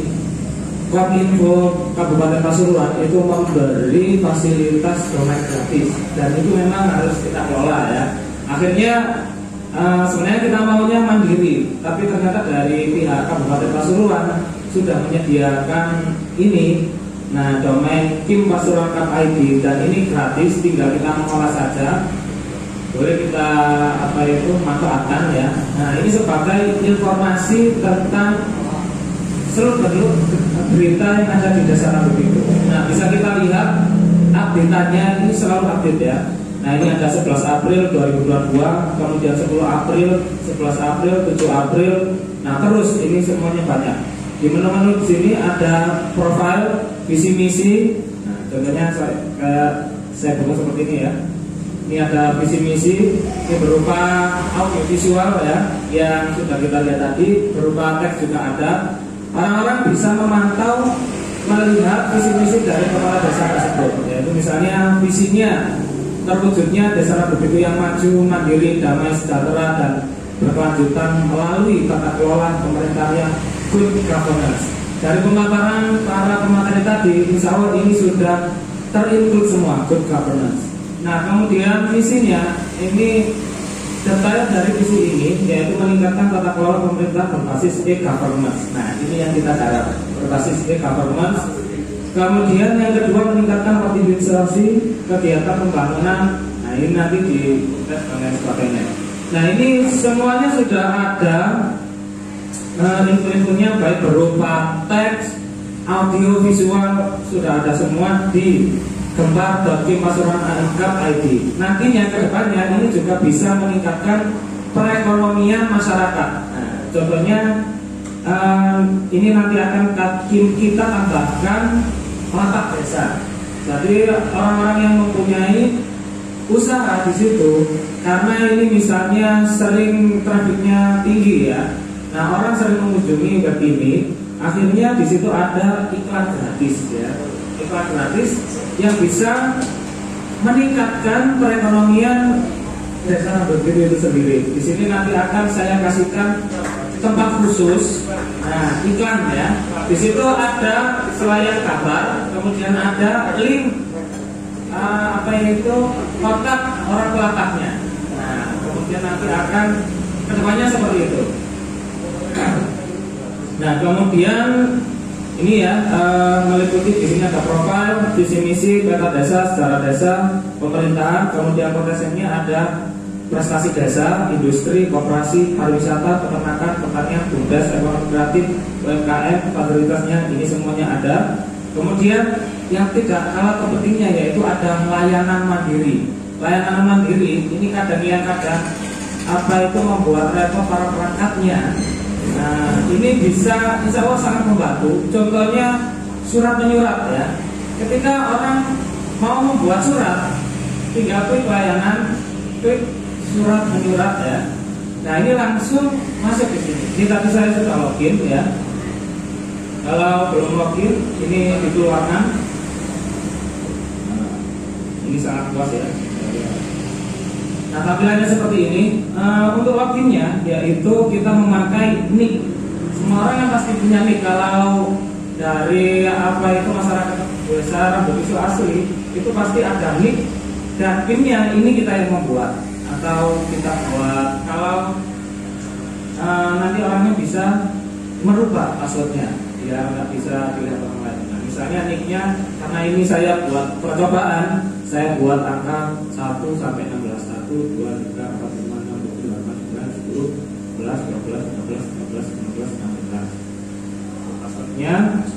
Kominfo Kabupaten Pasuruan itu memberi fasilitas domain gratis, dan itu memang harus kita kelola ya. Akhirnya uh, sebenarnya kita maunya mandiri, tapi ternyata dari pihak Kabupaten Pasuruan sudah menyediakan ini. Nah, domain kim pasuruan dot com I D, dan ini gratis, tinggal kita mengolah saja. Boleh kita apa itu manfaatkan ya. Nah, ini sebagai informasi tentang seluruh bentuk berita yang ada di Desa Rambut itu. Nah, bisa kita lihat update-nya ini selalu update ya. Nah, ini ada sebelas April dua ribu dua puluh dua, kemudian sepuluh April, sebelas April, tujuh April. Nah, terus ini semuanya banyak. Di menu-menu di sini ada profile, visi misi. Nah, contohnya saya, kayak saya buka seperti ini ya. Ini ada visi misi, ini berupa audio visual ya, yang sudah kita lihat tadi, berupa teks juga ada. Orang-orang bisa memantau, melihat visi misi dari kepala desa tersebut, yaitu misalnya visinya terwujudnya desa Rabu-Bitu yang maju, mandiri, damai, sejahtera, dan berkelanjutan melalui tata kelola pemerintahan yang good governance. Dari pemaparan para pemateri tadi, insya Allah ini sudah terinclude semua good governance. Nah, kemudian visinya ini detail dari visi ini, yaitu meningkatkan tata kelola pemerintah berbasis e-governance. Nah, ini yang kita harap berbasis e-governance. Kemudian yang kedua, meningkatkan optimisasi kegiatan pembangunan. Nah, ini nanti di tes dan sebagainya. Nah, ini semuanya sudah ada uh, info-infonya, baik berupa teks, audio, visual, sudah ada semua di gembar dot kim pasuruan a m k dot i d. Nantinya ke depannya ini juga bisa meningkatkan perekonomian masyarakat. Nah, contohnya um, ini nanti akan kita tambahkan lapak desa. Jadi orang-orang yang mempunyai usaha di situ, karena ini misalnya sering trafiknya tinggi ya. Nah, orang sering mengunjungi web ini, akhirnya di situ ada iklan gratis ya. Iklan gratis yang bisa meningkatkan perekonomian desa Rabu-Bitu itu sendiri. Di sini nanti akan saya kasihkan tempat khusus, nah iklan ya. Di situ ada selayar kabar, kemudian ada link uh, apa itu kontak orang pelapaknya. Nah, kemudian nanti akan kedepannya seperti itu. Nah, kemudian ini ya uh, meliputi di sini ada profil, visi misi, peta desa, sejarah desa, pemerintahan, kemudian potensinya ada prestasi desa, industri, koperasi, pariwisata, peternakan, pertanian, bumdes, ekonomi kreatif, U M K M, fasilitasnya ini semuanya ada. Kemudian yang tidak kalah pentingnya yaitu ada layanan mandiri. Layanan mandiri ini kadang yang kadang apa itu membuat repot para perangkatnya. Nah, ini bisa insya Allah sangat membantu. Contohnya surat menyurat ya. Ketika orang mau membuat surat, tinggal klik layanan, klik surat menyurat ya. Nah, ini langsung masuk di sini. Ini tadi saya sudah login ya. Kalau belum login, ini dikeluarkan. Nah, ini sangat puas ya. Nah, tampilannya seperti ini. Uh, untuk loginnya, yaitu kita memakai nick. Semua orang yang pasti punya nick. Kalau dari apa itu masyarakat desa Rabu-Bitu asli, itu pasti ada nick dan pinnya ini kita yang membuat atau kita buat. Kalau uh, nanti orangnya bisa merubah passwordnya, ya nggak bisa dilihat orang lain. Nah, misalnya nicknya, karena ini saya buat percobaan, saya buat angka satu sampai enam belas. satu, dua, tiga, empat, lima, enam, tujuh, delapan, sembilan, sepuluh, sebelas, dua belas, tiga belas, empat belas, lima belas, enam belas. Passwordnya.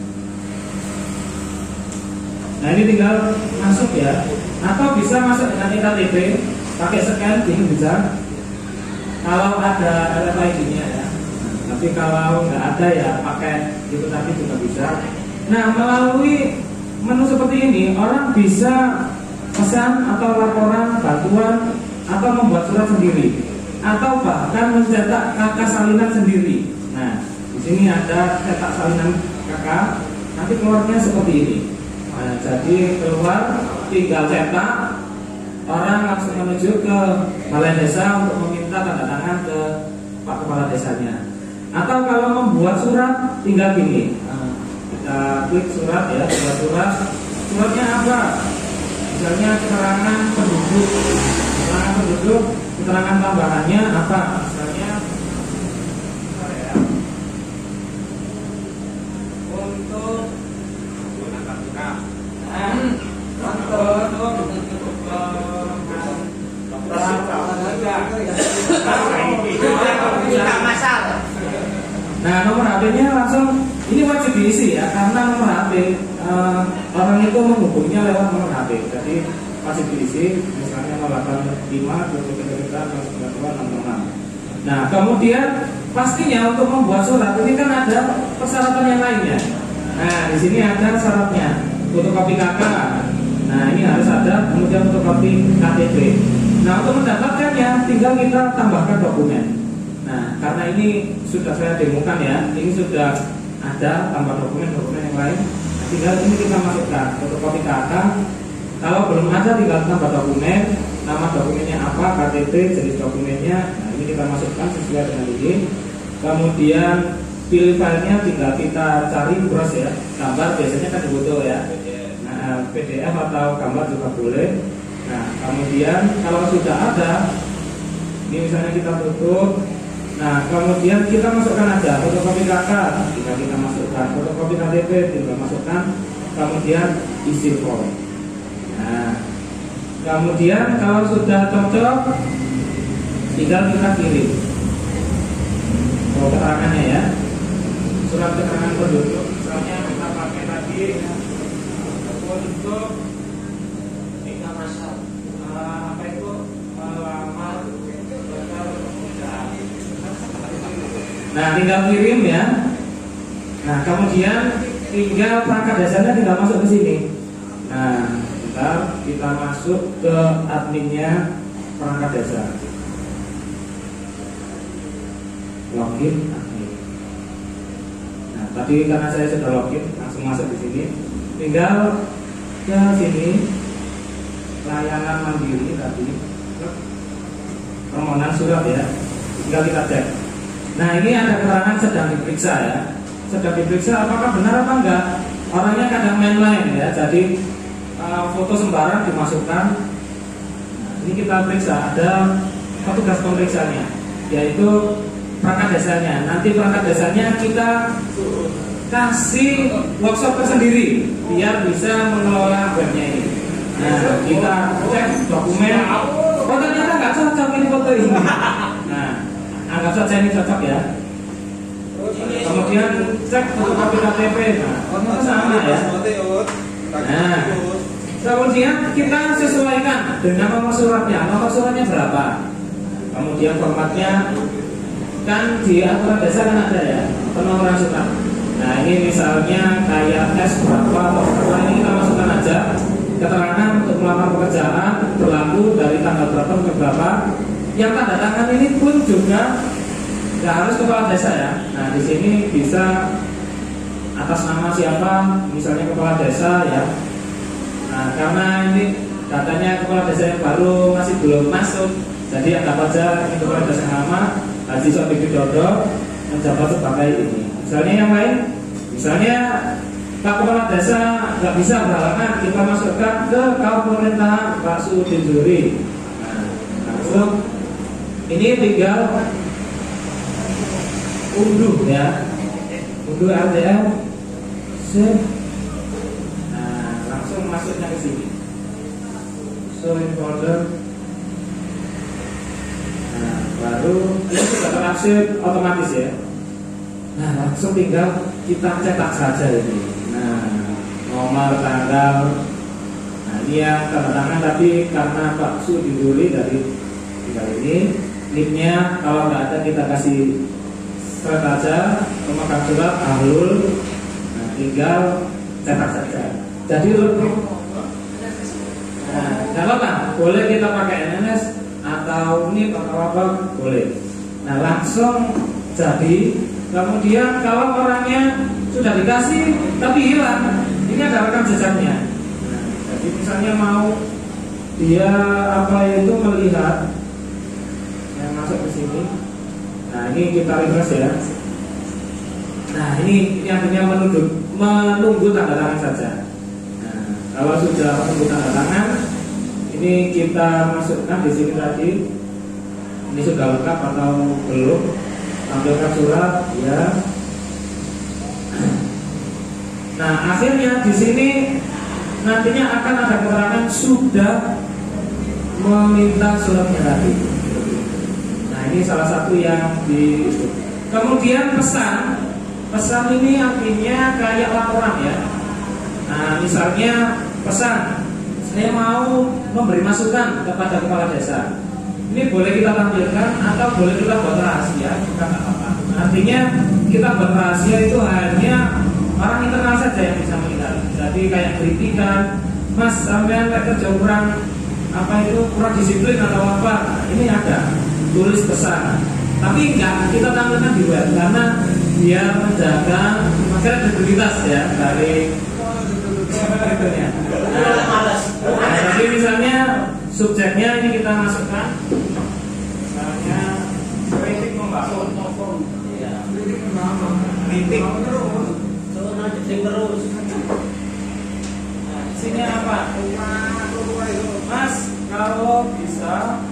Nah, ini tinggal masuk ya. Atau bisa masuk dengan E K T P, pakai scan, ini bisa. Kalau ada R F I D-nya ya. Tapi kalau nggak ada ya pakai itu tadi juga bisa. Nah, melalui menu seperti ini orang bisa pesan atau laporan, bantuan, atau membuat surat sendiri, atau bahkan mencetak K K salinan sendiri. Nah, di sini ada cetak salinan K K, nanti keluarnya seperti ini. Nah, jadi keluar tinggal cetak, orang langsung menuju ke balai desa untuk meminta tanda tangan ke Pak Kepala Desanya. Atau kalau membuat surat, tinggal gini, nah, kita klik surat ya, buat surat. Suratnya apa? Misalnya keterangan penduduk, keterangan penduduk, keterangan tambahannya apa? Misalnya, ya, untuk gunakan buka, nah, untuk tidak masalah. Nah, nomor H P-nya langsung ini wajib diisi ya, karena nomor H P uh, orang itu menghubungnya lewat nomor H P. Jadi wajib diisi, misalnya nol delapan lima dua tiga tiga nol sembilan dua enam enam. Nah, kemudian pastinya untuk membuat surat ini kan ada persyaratan yang lainnya. Nah, di sini ada syaratnya, fotokopi K K. Nah, ini harus ada, kemudian fotokopi K T P. Nah, untuk mendapatkannya tinggal kita tambahkan dokumen. Nah, karena ini sudah saya demokan ya, ini sudah ada tambah dokumen-dokumen yang lain. Nah, tinggal ini kita masukkan fotokopi K K. Kalau belum ada tinggal tambah dokumen, nama dokumennya apa, K T P, jenis dokumennya. Nah, ini kita masukkan sesuai dengan ini. Kemudian pilih filenya, tinggal kita cari browse ya. Gambar biasanya kan dibutuh ya. Nah, P D F atau gambar juga boleh. Nah, kemudian kalau sudah ada, ini misalnya kita tutup. Nah, kemudian kita masukkan aja fotokopi K K, tinggal kita masukkan fotokopi K T P, tinggal masukkan. Kemudian isi form. Nah, kemudian kalau sudah cocok, tinggal kita kirim. Oh, keterangannya ya, surat keterangan penduduk. Misalnya kita pakai tadi untuk tiga pasal. Uh, apa itu melamar pekerjaan. Nah, tinggal kirim ya. Nah, kemudian tinggal perangkat dasarnya tinggal masuk ke sini. Nah, ntar kita masuk ke adminnya perangkat dasar. Login admin. Nah, tadi karena saya sudah login, langsung masuk di sini. Tinggal ke sini, layanan mandiri tadi, permohonan surat ya. Tinggal kita cek. Nah, ini ada keterangan sedang diperiksa ya. Sedang diperiksa apakah benar apa enggak. Orangnya kadang main-main ya. Jadi uh, foto sembarang dimasukkan. Nah, ini kita periksa, ada petugas pemeriksanya, yaitu perangkat desanya. Nanti perangkat desanya kita kasih workshop tersendiri biar bisa mengelola webnya ini. Nah, kita cek dokumen. Oh, ternyata nggak cocok ini foto ini. Nah, anggap saja ini cocok ya. Kemudian cek fotokopi K T P. Nah, itu sama ya. Nah, kemudian kita sesuaikan dengan nomor suratnya. Nomor suratnya berapa? Kemudian formatnya kan di aturan dasar kan ada ya, penomoran surat. Nah, ini misalnya kayak S berapa atau berapa, ini kita masukkan aja. Keterangan untuk melamar pekerjaan berlaku dari tanggal berapa ke berapa. Yang tanda tangan ini pun juga nggak harus kepala desa ya. Nah, di sini bisa atas nama siapa, misalnya kepala desa ya. Nah, karena ini datanya kepala desa yang baru masih belum masuk, jadi anggap aja ini kepala desa yang lama, Haji Sodik Widodo menjabat sebagai ini. Misalnya yang lain, misalnya Pak Kepala Desa nggak bisa berhalangan, kita masukkan ke kaum pemerintahan Pak Suudin Zuri. Nah, langsung ini tinggal unduh ya, unduh R T M, save. Nah, langsung masuknya ke sini. So in folder. Nah, baru ini sudah terupdate otomatis ya. Nah, langsung tinggal kita cetak saja ini. Nah, nomor, tanggal. Nah, ini yang tanda tangan tapi karena Pak Suudin Zuri dari tinggal ini. Linknya kalau nggak ada kita kasih straight aja, pemegang surat Ahlul. Nah, tinggal cetak saja. Jadi lebih. Nah, nggak apa-apa, boleh kita pakai N M S atau ini atau apa boleh. Nah, langsung jadi. Kemudian kalau orangnya sudah dikasih tapi hilang, ini ada rekam jejaknya. Nah, jadi misalnya mau dia apa itu melihat yang masuk ke sini. Nah, ini kita refresh ya. Nah, ini, ini artinya menunggu menunggu tanda tangan saja. Nah, kalau sudah menunggu tanda tangan, ini kita masukkan di sini tadi. Ini sudah lengkap atau belum? Tampilkan surat, ya. Nah, akhirnya di sini nantinya akan ada keterangan sudah meminta suratnya tadi. Nah, ini salah satu yang di. Kemudian pesan, pesan ini artinya kayak laporan ya. Nah, misalnya pesan, saya mau memberi masukan kepada kepala desa. Ini boleh kita tampilkan atau boleh kita buat rahasia, bukan apa-apa. Artinya kita buat rahasia itu hanya orang internal saja yang bisa melihat. Jadi kayak kritikan, Mas sampean kerja kurang apa itu kurang disiplin atau apa, nah, ini ada tulis pesan. Tapi enggak kita tampilkan di web karena dia menjaga kredibilitas ya dari berikutnya. Nah, nah, tapi misalnya subjeknya ini kita masukkan, misalnya kritik membangun, kritik terus. Nah, sini apa? Mas, kalau bisa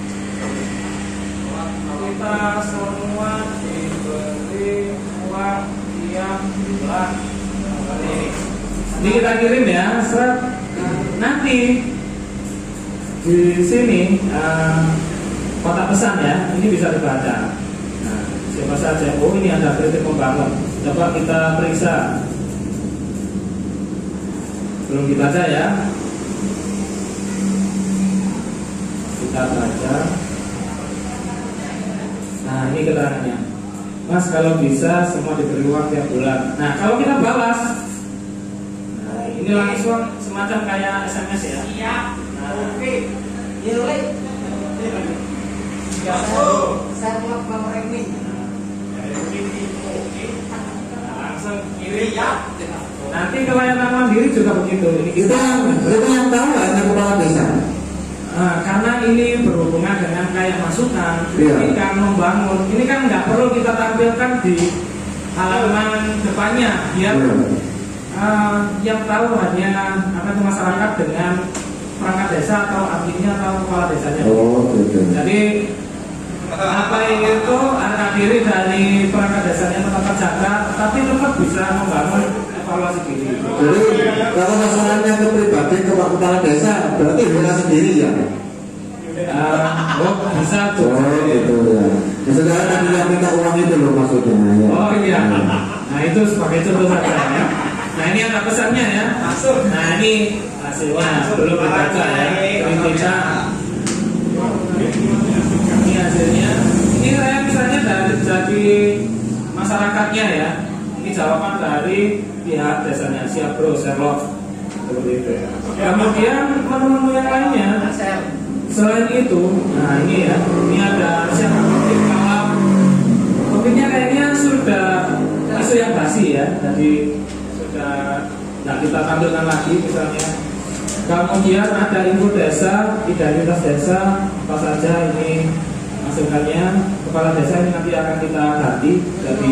kita semua diberi uang tiap bulan. Ini kita kirim ya, seret. Nanti di sini uh, kotak pesan ya, ini bisa dibaca. Nah, siapa saja, oh ini ada kritik membangun. Coba kita periksa. Belum dibaca ya. Kita baca. Nah, ini keterangannya. Mas, kalau bisa semua diberi uang tiap bulan. Nah, kalau kita balas, nah, ini langsung semacam kayak S M S ya. Iya. Nah, oke. Ini oleh. Saya mau nomor rekening. Langsung kirim ya. Nanti ke layanan mandiri juga begitu. Ini Itu yang itu yang tahu hanya kepala desa. Nah, karena ini berhubungan dengan kayak masukan, Iya. ini kan membangun, ini kan nggak perlu kita tampilkan di halaman depannya, biar Iya. uh, yang tahu hanya apa itu masyarakat dengan perangkat desa atau adminnya atau kepala desanya. Oh, gitu. Jadi apa itu angka diri dari perangkat desanya tetap terjaga, tapi tetap bisa membangun evaluasi diri. Jadi kalau masalahnya ke pribadi ke Pak Kepala Desa berarti bisa sendiri ya? Uh, oh bisa tuh. Oh gitu ya. Misalnya tadi yang minta uang itu loh maksudnya ya. Oh iya. Nah itu sebagai contoh saja ya. Nah ini ada pesannya ya. Masuk. Nah ini hasilnya belum dibaca ya. Kritikan. Ini hasilnya. Ini saya misalnya dari dari masyarakatnya ya. Ini jawaban dari pihak desanya, siap bro, Sherlock. Seperti itu. Kemudian menu-menu yang lainnya. Selain itu, nah ini ya, ini ada siapa topik. Kalau topiknya kayaknya sudah isu yang basi ya, jadi sudah nggak kita tampilkan lagi misalnya. Kemudian ada info desa, identitas desa, apa saja ini masukannya. Kepala desa ini nanti akan kita ganti jadi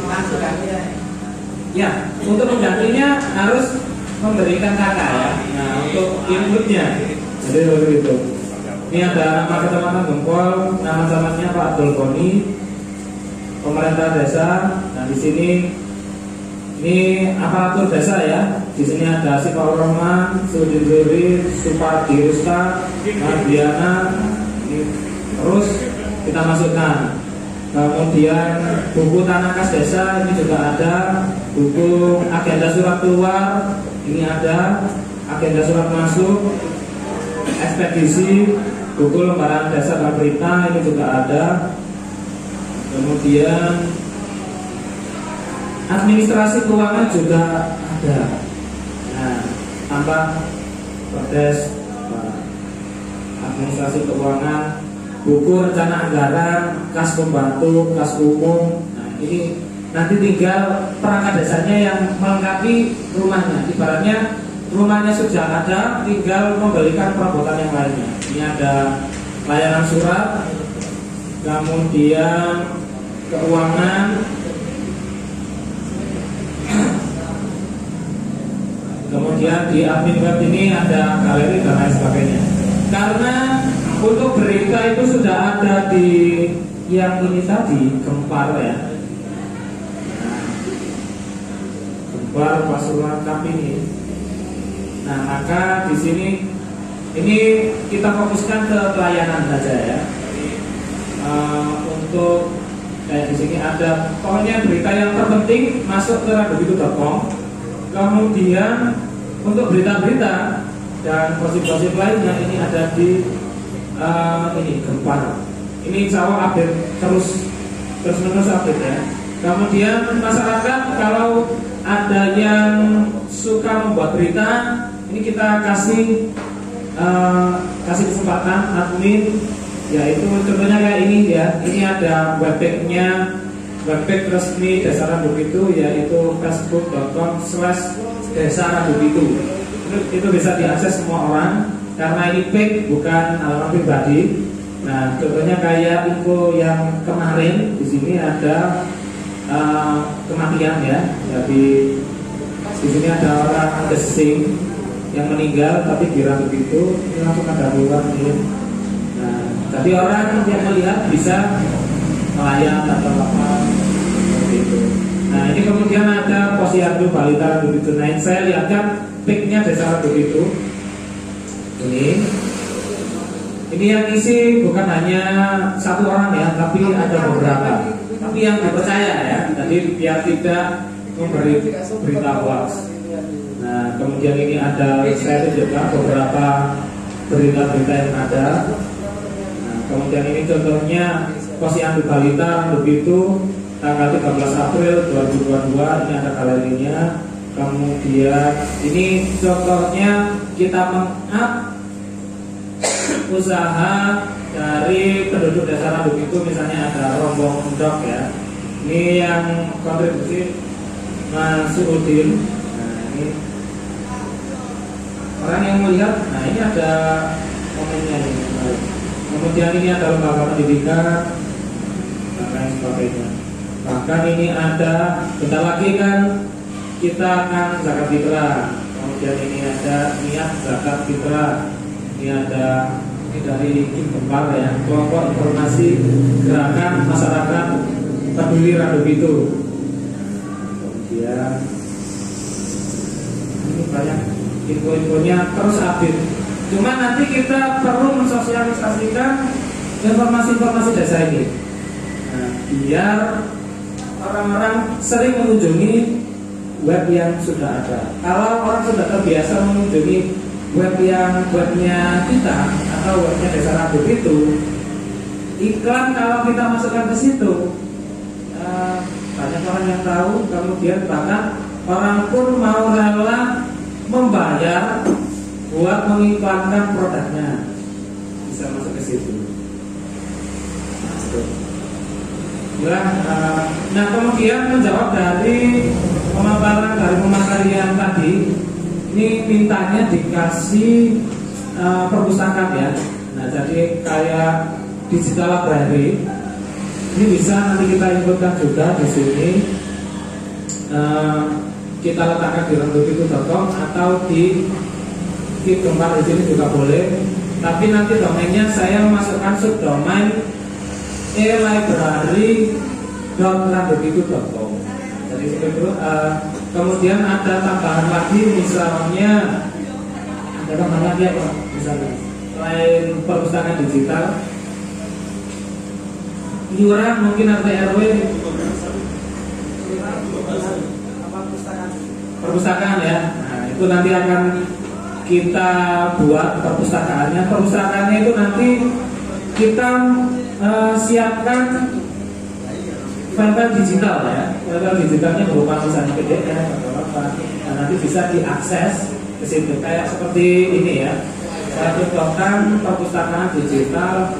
ya, untuk menggantinya harus memberikan kata ya. Nah untuk inputnya, jadi seperti itu. Ini ada nama kecamatan Gempol, nama camatnya Pak Abdul Koni, pemerintah desa. Nah di sini ini aparatur desa ya. Di sini ada Sipaul Rahman, Sudiri, Supardi Rusta, Mardiana. Ini terus kita masukkan. Kemudian buku tanah kas desa ini juga ada, buku agenda surat keluar ini ada, agenda surat masuk, ekspedisi, buku lembaran desa dan berita ini juga ada. Kemudian administrasi keuangan juga ada. Nah, tambah perdes administrasi keuangan, buku rencana anggaran, kas pembantu, kas umum. Nah, ini nanti tinggal perangkat desanya yang melengkapi rumahnya. Ibaratnya rumahnya sudah ada, tinggal membelikan perabotan yang lainnya. Ini ada layanan surat, kemudian keuangan, kemudian di admin web ini ada galeri dan lain sebagainya. Karena untuk berita itu sudah ada di yang ini tadi, Gempar ya. Nah, Gempar Pasuruan Kapini. Nah, maka di sini ini kita fokuskan ke pelayanan saja ya. Uh, untuk kayak di sini ada pokoknya berita yang terpenting masuk ke radiobitu titik com. Kemudian untuk berita-berita dan gosip-gosip lainnya ini ada di uh, ini Gempar. Ini insya Allah update terus terus menerus update ya. Kemudian masyarakat kalau ada yang suka membuat berita, ini kita kasih uh, kasih kesempatan admin, yaitu contohnya kayak ini ya. Ini ada webpage-nya, webpage resmi Desa Randubitu, yaitu facebook dot com slash desa randubitu. Itu, itu bisa diakses semua orang karena ini page bukan alamat pribadi. Nah, contohnya kayak info yang kemarin di sini ada uh, kematian ya. Jadi di sini ada orang gesing yang meninggal, tapi di Randubitu ini langsung ada keluar nih. Nah, jadi orang yang melihat bisa melayat atau apa gitu. Nah, ini kemudian ada Posyandu Balita Randubitu. Nah, saya lihat kan page-nya Desa Randubitu. Ini Ini yang isi bukan hanya satu orang ya, tapi ada beberapa. Tapi yang dipercaya ya, jadi biar tidak memberi berita hoax. Nah, kemudian ini ada saya juga beberapa berita-berita yang ada. Nah, kemudian ini contohnya Posyandu Balita Randubitu tanggal tiga belas April dua ribu dua puluh dua. Ini ada kalenderinya. Kemudian ini contohnya kita meng-up usaha dari penduduk Desa Randubitu, misalnya ada rombong dok ya. Ini yang kontribusi Mas Surudin. Nah, ini orang yang melihat. Nah, ini ada komennya ini. Kemudian ini ada lembaga pendidikan dan lain sebagainya. Bahkan ini ada, bentar lagi kan kita akan zakat fitrah. Kemudian ini ada niat zakat fitrah. Ini ada ini dari Kim Gempar ya, kelompok informasi gerakan masyarakat peduli Randubitu. Kemudian ini banyak info-infonya, terus update. Cuma nanti kita perlu mensosialisasikan informasi-informasi desa ini. Nah, biar orang-orang sering mengunjungi web yang sudah ada. Kalau orang sudah terbiasa mengunjungi web yang webnya kita atau webnya Desa Randubitu, iklan kalau kita masukkan ke situ uh, banyak orang yang tahu, kemudian bahkan orang pun mau rela membayar buat mengiklankan produknya, bisa masuk ke situ. Ya, uh, nah kemudian menjawab dari pemaparan dari pemateri tadi. Ini mintanya dikasih uh, perpustakaan ya. Nah, jadi kayak digital library. Ini bisa nanti kita inputkan juga di sini. Uh, kita letakkan di randubitu dot com atau di Kim Gempar di sini juga boleh. Tapi nanti domainnya saya masukkan subdomain e library dot randubitu dot com. Jadi itu. Uh, Kemudian ada tambahan lagi, misalnya ada tambahan lagi apa? Misalnya selain perpustakaan digital, iuran mungkin R T R W, perpustakaan ya. Nah, itu nanti akan kita buat perpustakaannya. Perpustakaannya itu nanti kita uh, siapkan file digital ya, file digitalnya berupa misalnya P D F atau apa, nah, nanti bisa diakses ke situ kayak seperti ini ya. Saya contohkan perpustakaan digital.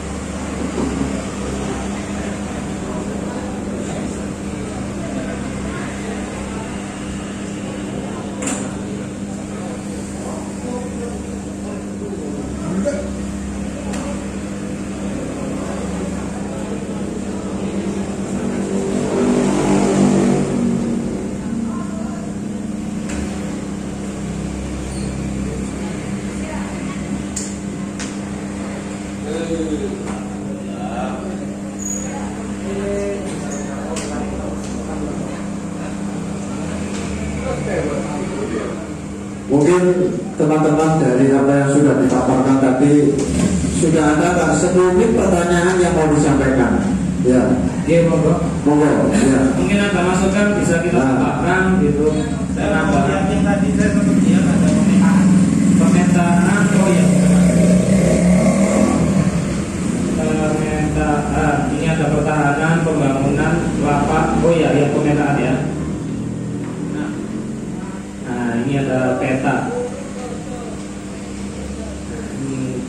Mungkin teman-teman dari apa yang sudah dipaparkan tadi sudah ada nggak sekelumit pertanyaan yang mau disampaikan? Ya. Iya, monggo. Monggo. Ya. Mungkin ada masukan bisa kita tambahkan gitu. Saya nambah. Yang tadi saya kemudian ada pemetaan. Pemetaan, oh ya. Pemetaan. Ini ada pertahanan, pembangunan, lapak. Oh ya, ya pemetaan ya.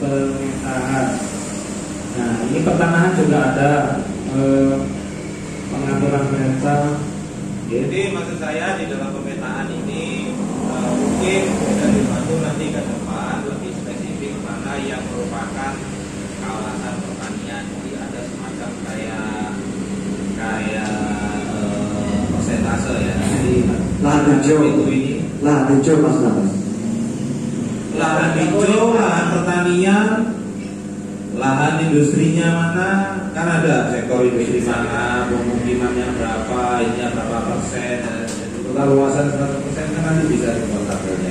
pemetahan. Nah, ini pertanahan juga ada eh, pengaturan meta. Jadi maksud saya di dalam pemetaan ini uh, mungkin dari suatu nanti ke depan lebih spesifik mana yang merupakan kawasan pertanian. Jadi ada semacam kayak kayak uh, persentase ya. Jadi lahan hijau itu ini lahan hijau mas Nabas. Lahan hijau, lahan pertanian, lahan industrinya mana, kan ada sektor industri mana, pemukimannya berapa, ini berapa persen, total luasan seratus persen kan nanti bisa dibuat tabelnya.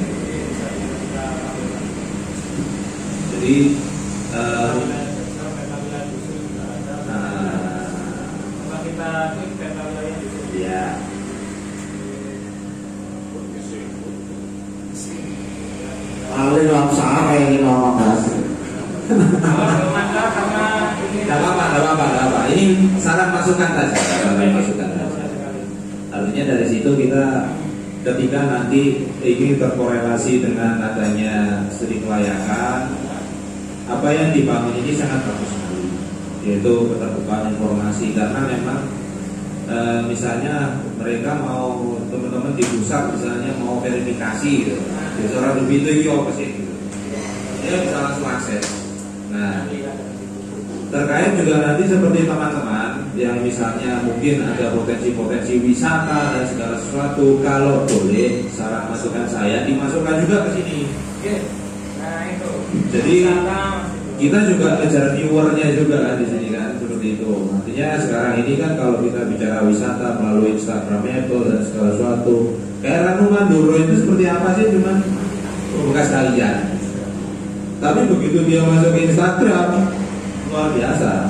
Jadi uh, Kalau kita klik peta wilayah di sini. ya. Alih laksana ini ngomong bahasa. Kalau belum ada karena ini Tidak apa-apa, tidak apa-apa, tidak apa. Ini saran masukan saja, saran masukan saja. Artinya dari situ kita ketika nanti ini terkorelasi dengan adanya studi kelayakan, apa yang dibangun ini sangat bagus sekali, yaitu keterbukaan informasi. Karena memang e, misalnya mereka mau teman-teman di pusat misalnya mau verifikasi gitu, di seorang lebih itu iya apa sih gitu. Dia bisa langsung akses. Nah, terkait juga nanti seperti teman-teman yang misalnya mungkin ada potensi-potensi wisata dan segala sesuatu, kalau boleh saran masukan saya dimasukkan juga ke sini. Oke. Nah, itu. Jadi kita juga kejar viewernya juga kan di sini kan, seperti itu. Artinya sekarang ini kan kalau kita bicara wisata melalui Instagram Apple dan segala sesuatu, kayak Ranu Manduro itu seperti apa sih, cuman bekas kalian. Tapi begitu dia masuk ke Instagram, luar biasa.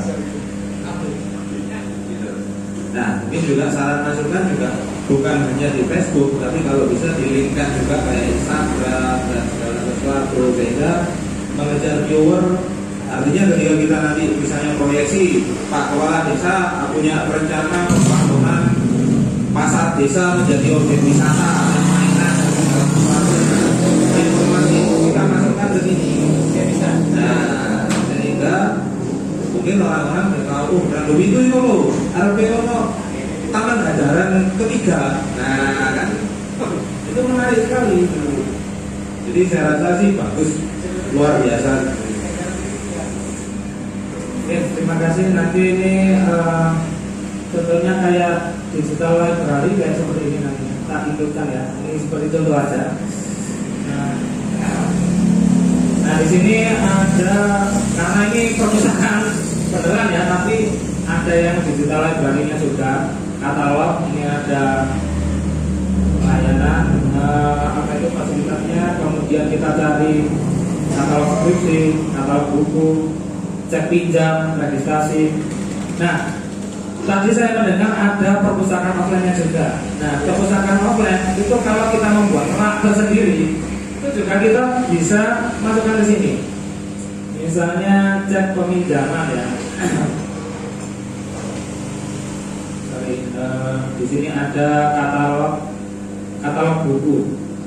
Nah, mungkin juga saran masukan juga bukan hanya di Facebook, tapi kalau bisa dilinkkan juga kayak Instagram dan segala sesuatu, sehingga mengejar viewer. Artinya ketika kita nanti misalnya proyeksi Pak Kepala Desa punya rencana pembangunan pasar desa menjadi objek wisata dan mainan dan segala sesuatu, informasi kita masukkan ke sini. Nah, sehingga mungkin orang-orang udah tahu, oh, Randu itu itu loh, R P ono taman ajaran ketiga. Nah, kan itu menarik sekali. Jadi saya rasa sih bagus, luar biasa. Oke, terima kasih. Nanti ini uh, contohnya kayak digital library kayak seperti ini nanti tak hidupkan ya. Ini seperti contoh aja. Nah, nah di sini ada, karena ini perpustakaan beneran ya, tapi ada yang digital library-nya juga, katalog. Ini ada layanan uh, apa itu fasilitasnya. Kemudian kita cari katalog skripsi, katalog buku, cek pinjam, registrasi. Nah, tadi saya mendengar ada perpustakaan offline-nya juga. Nah, perpustakaan offline itu kalau kita membuat rak tersendiri, itu juga kita bisa masukkan ke sini. Misalnya cek peminjaman ya. Sorry, uh, di sini ada katalog katalog buku.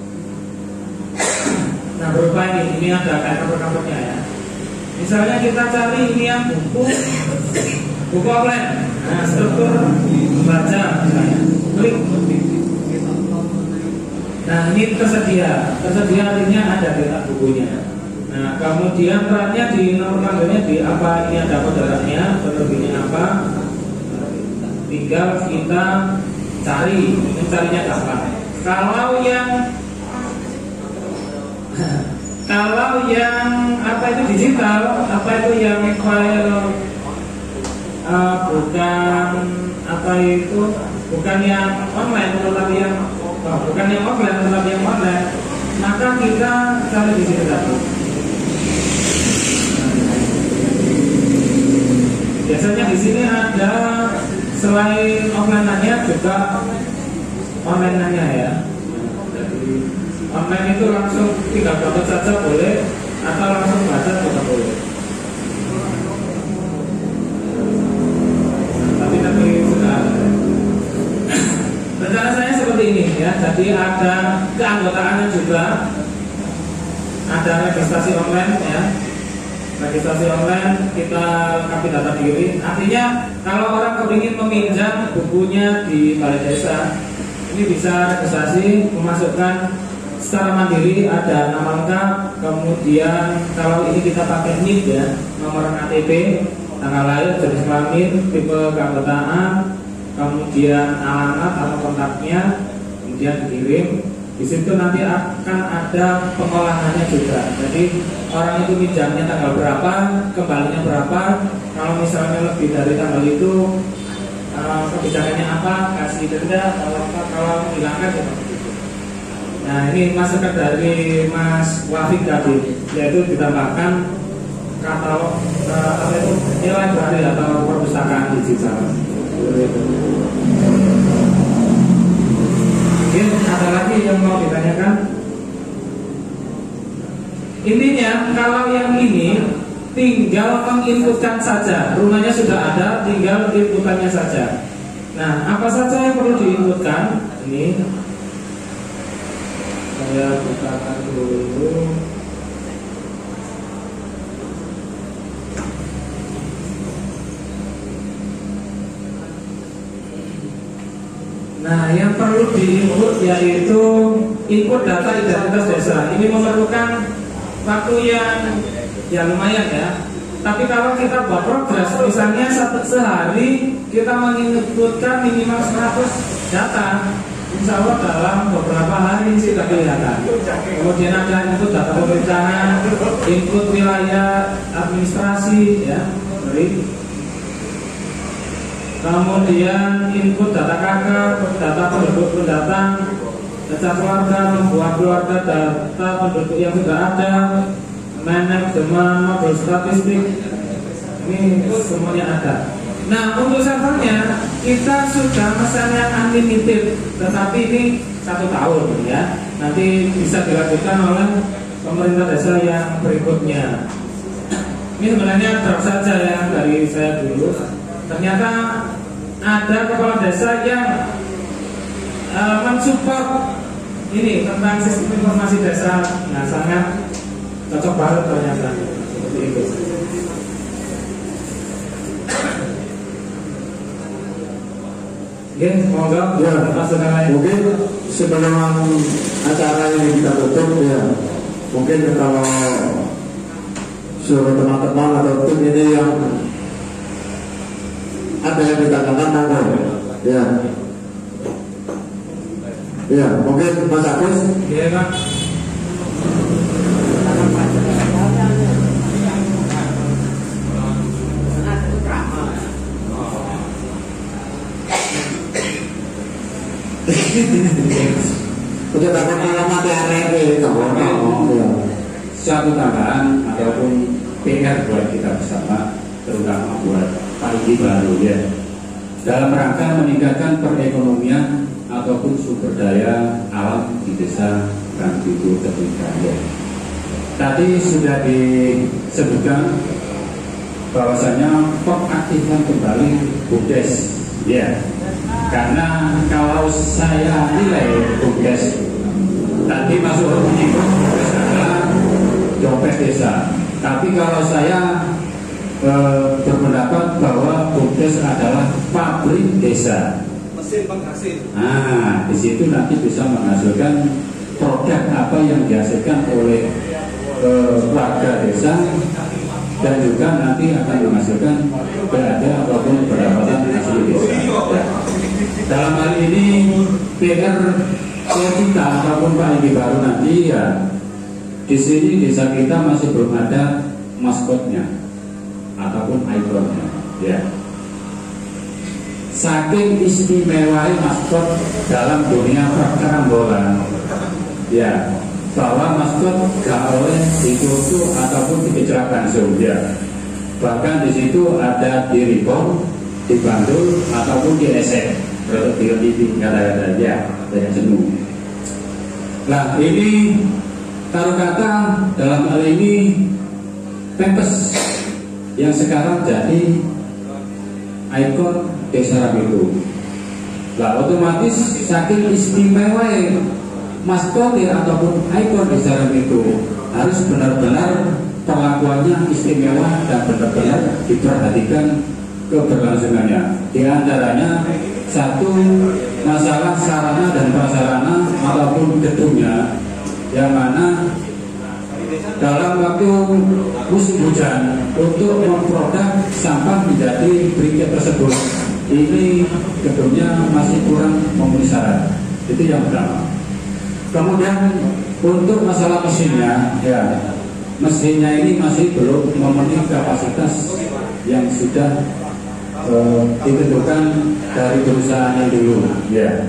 Nah, berupa ini, ini ada kayak cover-covernya ya. Misalnya kita cari ini yang buku buku offline, nah struktur membaca misalnya, klik. Nah ini tersedia, tersedia artinya ada data bukunya. Nah kemudian perannya di nomor tanggalnya di apa, ini ada saudaranya, penerbitnya apa, tinggal kita cari, ini carinya gampang. Kalau yang Kalau yang apa itu digital, apa itu yang file uh, bukan apa itu bukan yang online tetapi yang oh, bukan yang offline tetapi yang online, maka kita cari di sini tadi. Biasanya di sini ada selain offline-nya juga online-nya ya. Online itu langsung tinggal download saja boleh, atau langsung baca juga boleh. Tapi nanti sudah ada. Rencana saya seperti ini ya. Jadi ada keanggotaannya juga, ada registrasi online ya. registrasi online, kita lengkapi data diri. Artinya kalau orang kepingin meminjam bukunya di balai desa, ini bisa registrasi, memasukkan secara mandiri, ada nama lengkap, kemudian kalau ini kita pakai N I P ya, nomor K T P, tanggal lahir, jenis kelamin, tipe keanggotaan, kemudian alamat atau kontaknya, kemudian dikirim. Di situ nanti akan ada pengolahannya juga. Jadi orang itu pinjamnya tanggal berapa, kembalinya berapa. Kalau misalnya lebih dari tanggal itu, uh, kebijakannya apa, kasih denda, kalau kalau menghilangkan seperti itu. Nah ini masukan dari Mas Wafik tadi, yaitu ditambahkan katalog uh, apa itu nilai library atau perpustakaan digital. Mungkin ada lagi yang mau ditanyakan? Intinya kalau yang ini tinggal menginputkan saja, rumahnya sudah ada, tinggal inputannya saja. Nah, apa saja yang perlu diinputkan? Ini saya bukakan dulu. Nah, yang perlu diinput yaitu input data identitas desa. Ini memerlukan waktu yang ya lumayan ya. Tapi kalau kita buat progres, misalnya satu sehari kita menginputkan minimal seratus data, insya Allah dalam beberapa hari sudah kelihatan. Kemudian ada input data pemerintahan, input wilayah administrasi, ya, beri. Kemudian input data kakak, data penduduk pendatang, data keluarga, membuat keluarga, data penduduk yang sudah ada, manajemen modul statistik, ini semuanya ada. Nah untuk servernya kita sudah pesan yang unlimited, tetapi ini satu tahun ya. Nanti bisa dilanjutkan oleh pemerintah desa yang berikutnya. Ini sebenarnya draft saja yang dari saya dulu. Ternyata ada kepala desa yang uh, mensupport ini tentang sistem informasi desa. Nah sangat cocok banget ternyata seperti itu. Oke, semoga ya, masukan lain. Mungkin sebelum acara ini kita tutup ya, mungkin kalau suruh teman-teman atau tim ini yang ada yang ditanyakan monggo ya. Ya, mungkin Mas Agus. Iya, Pak. Udah takut alamat yang rebe, suatu tambahan ataupun P R buat kita bersama, terutama buat pagi baru ya, dalam rangka meningkatkan perekonomian ataupun sumber daya alam di desa Rangkitu Teguh. Tadi sudah disebutkan bahwasanya pengaktifan kembali BUMDes ya, karena kalau saya nilai BUMDes tadi masuk menyinggung BUMDes adalah dompet desa, tapi kalau saya e, berpendapat bahwa BUMDes adalah pabrik desa, mesin penghasil. Nah, di situ nanti bisa menghasilkan produk apa yang dihasilkan oleh e, warga desa, dan juga nanti akan menghasilkan berada ataupun pendapatan asli desa. Ya. Dalam hal ini P R kita ataupun Pak Edi baru nanti ya, di sini desa kita masih belum ada maskotnya ataupun ikonnya. Ya. Saking istimewa maskot dalam dunia perkarambolan, ya, bahwa maskot gak oleh ditutup ataupun dikejar langsung ya. Bahkan di situ ada di ribon, di bandul ataupun di esek, atau di T V kata-kata ya, banyak jenuh. Nah ini taruh kata dalam hal ini pempes yang sekarang jadi ikon desa Rangkitu. Nah otomatis saking istimewa maskot ataupun ikon desa Rangkitu harus benar-benar perlakuannya yang istimewa dan benar-benar diperhatikan keberlangsungannya. Di antaranya satu, masalah sarana dan prasarana ataupun gedungnya, yang mana dalam waktu musim hujan untuk memprodak sampah menjadi briket tersebut, ini gedungnya masih kurang memenuhi syarat. Itu yang pertama. Kemudian untuk masalah mesinnya, ya mesinnya ini masih belum memenuhi kapasitas yang sudah uh, ditentukan dari perusahaannya dulu. Ya.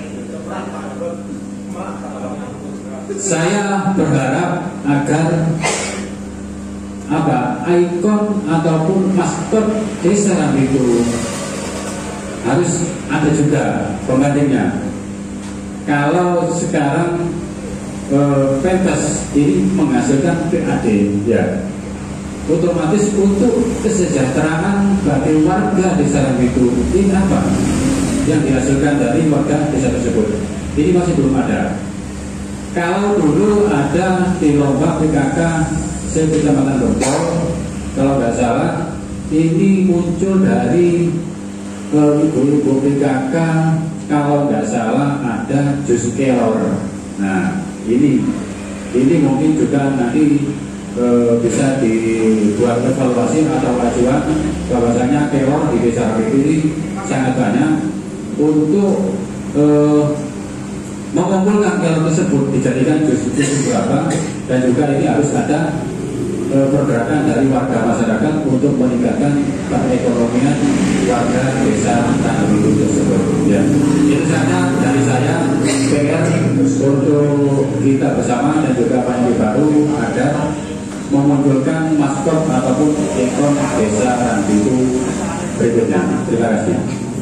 Saya berharap agar apa ikon ataupun maskot desa Rambi itu harus ada juga penggantinya. Kalau sekarang eh, pentas ini menghasilkan P A D, ya otomatis untuk kesejahteraan bagi warga desa Rambi itu ini apa yang dihasilkan dari warga desa tersebut, ini masih belum ada. Kalau dulu ada di lomba P K K Kecamatan Gempol, kalau nggak salah ini muncul dari ibu-ibu P K K, kalau nggak salah ada jus kelor. Nah ini ini mungkin juga nanti e, bisa dibuat evaluasi atau acuan bahwasanya kelor di desa ini sangat banyak untuk e, mengumpulkan kelor tersebut dijadikan jus-jus berapa, dan juga ini harus ada e, pergerakan dari warga masyarakat untuk meningkatkan perekonomian warga desa Tanah Biru tersebut. Ya, itu saja dari saya. P R untuk kita bersama dan juga Panji baru agar memunculkan maskot ataupun ikon desa Tanah Biru berikutnya. Terima kasih.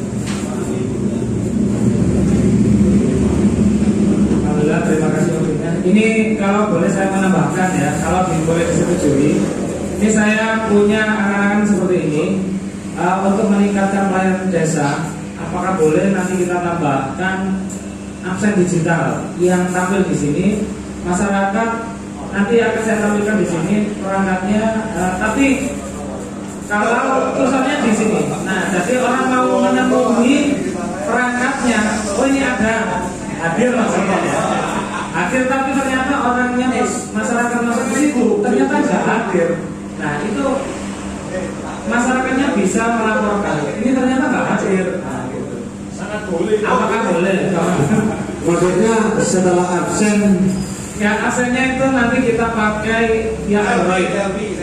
Terima kasih waktunya. Ini kalau boleh saya menambahkan ya, kalau boleh disetujui, ini saya punya anak-anak seperti ini uh, untuk meningkatkan pelayanan desa. Apakah boleh nanti kita tambahkan absen digital yang tampil di sini, masyarakat nanti akan saya tampilkan di sini perangkatnya, uh, tapi kalau tulisannya di sini. Nah, jadi orang mau menemui perangkatnya, oh ini ada hadir maksudnya ya. Hadir tapi ternyata orangnya masyarakat masuk ke situ ternyata nggak hadir. Nah itu masyarakatnya bisa melaporkan ini ternyata nggak hadir. Nah, gitu. Sangat boleh. Apakah boleh? Maksudnya setelah absen? Ya absennya itu nanti kita pakai yang Android.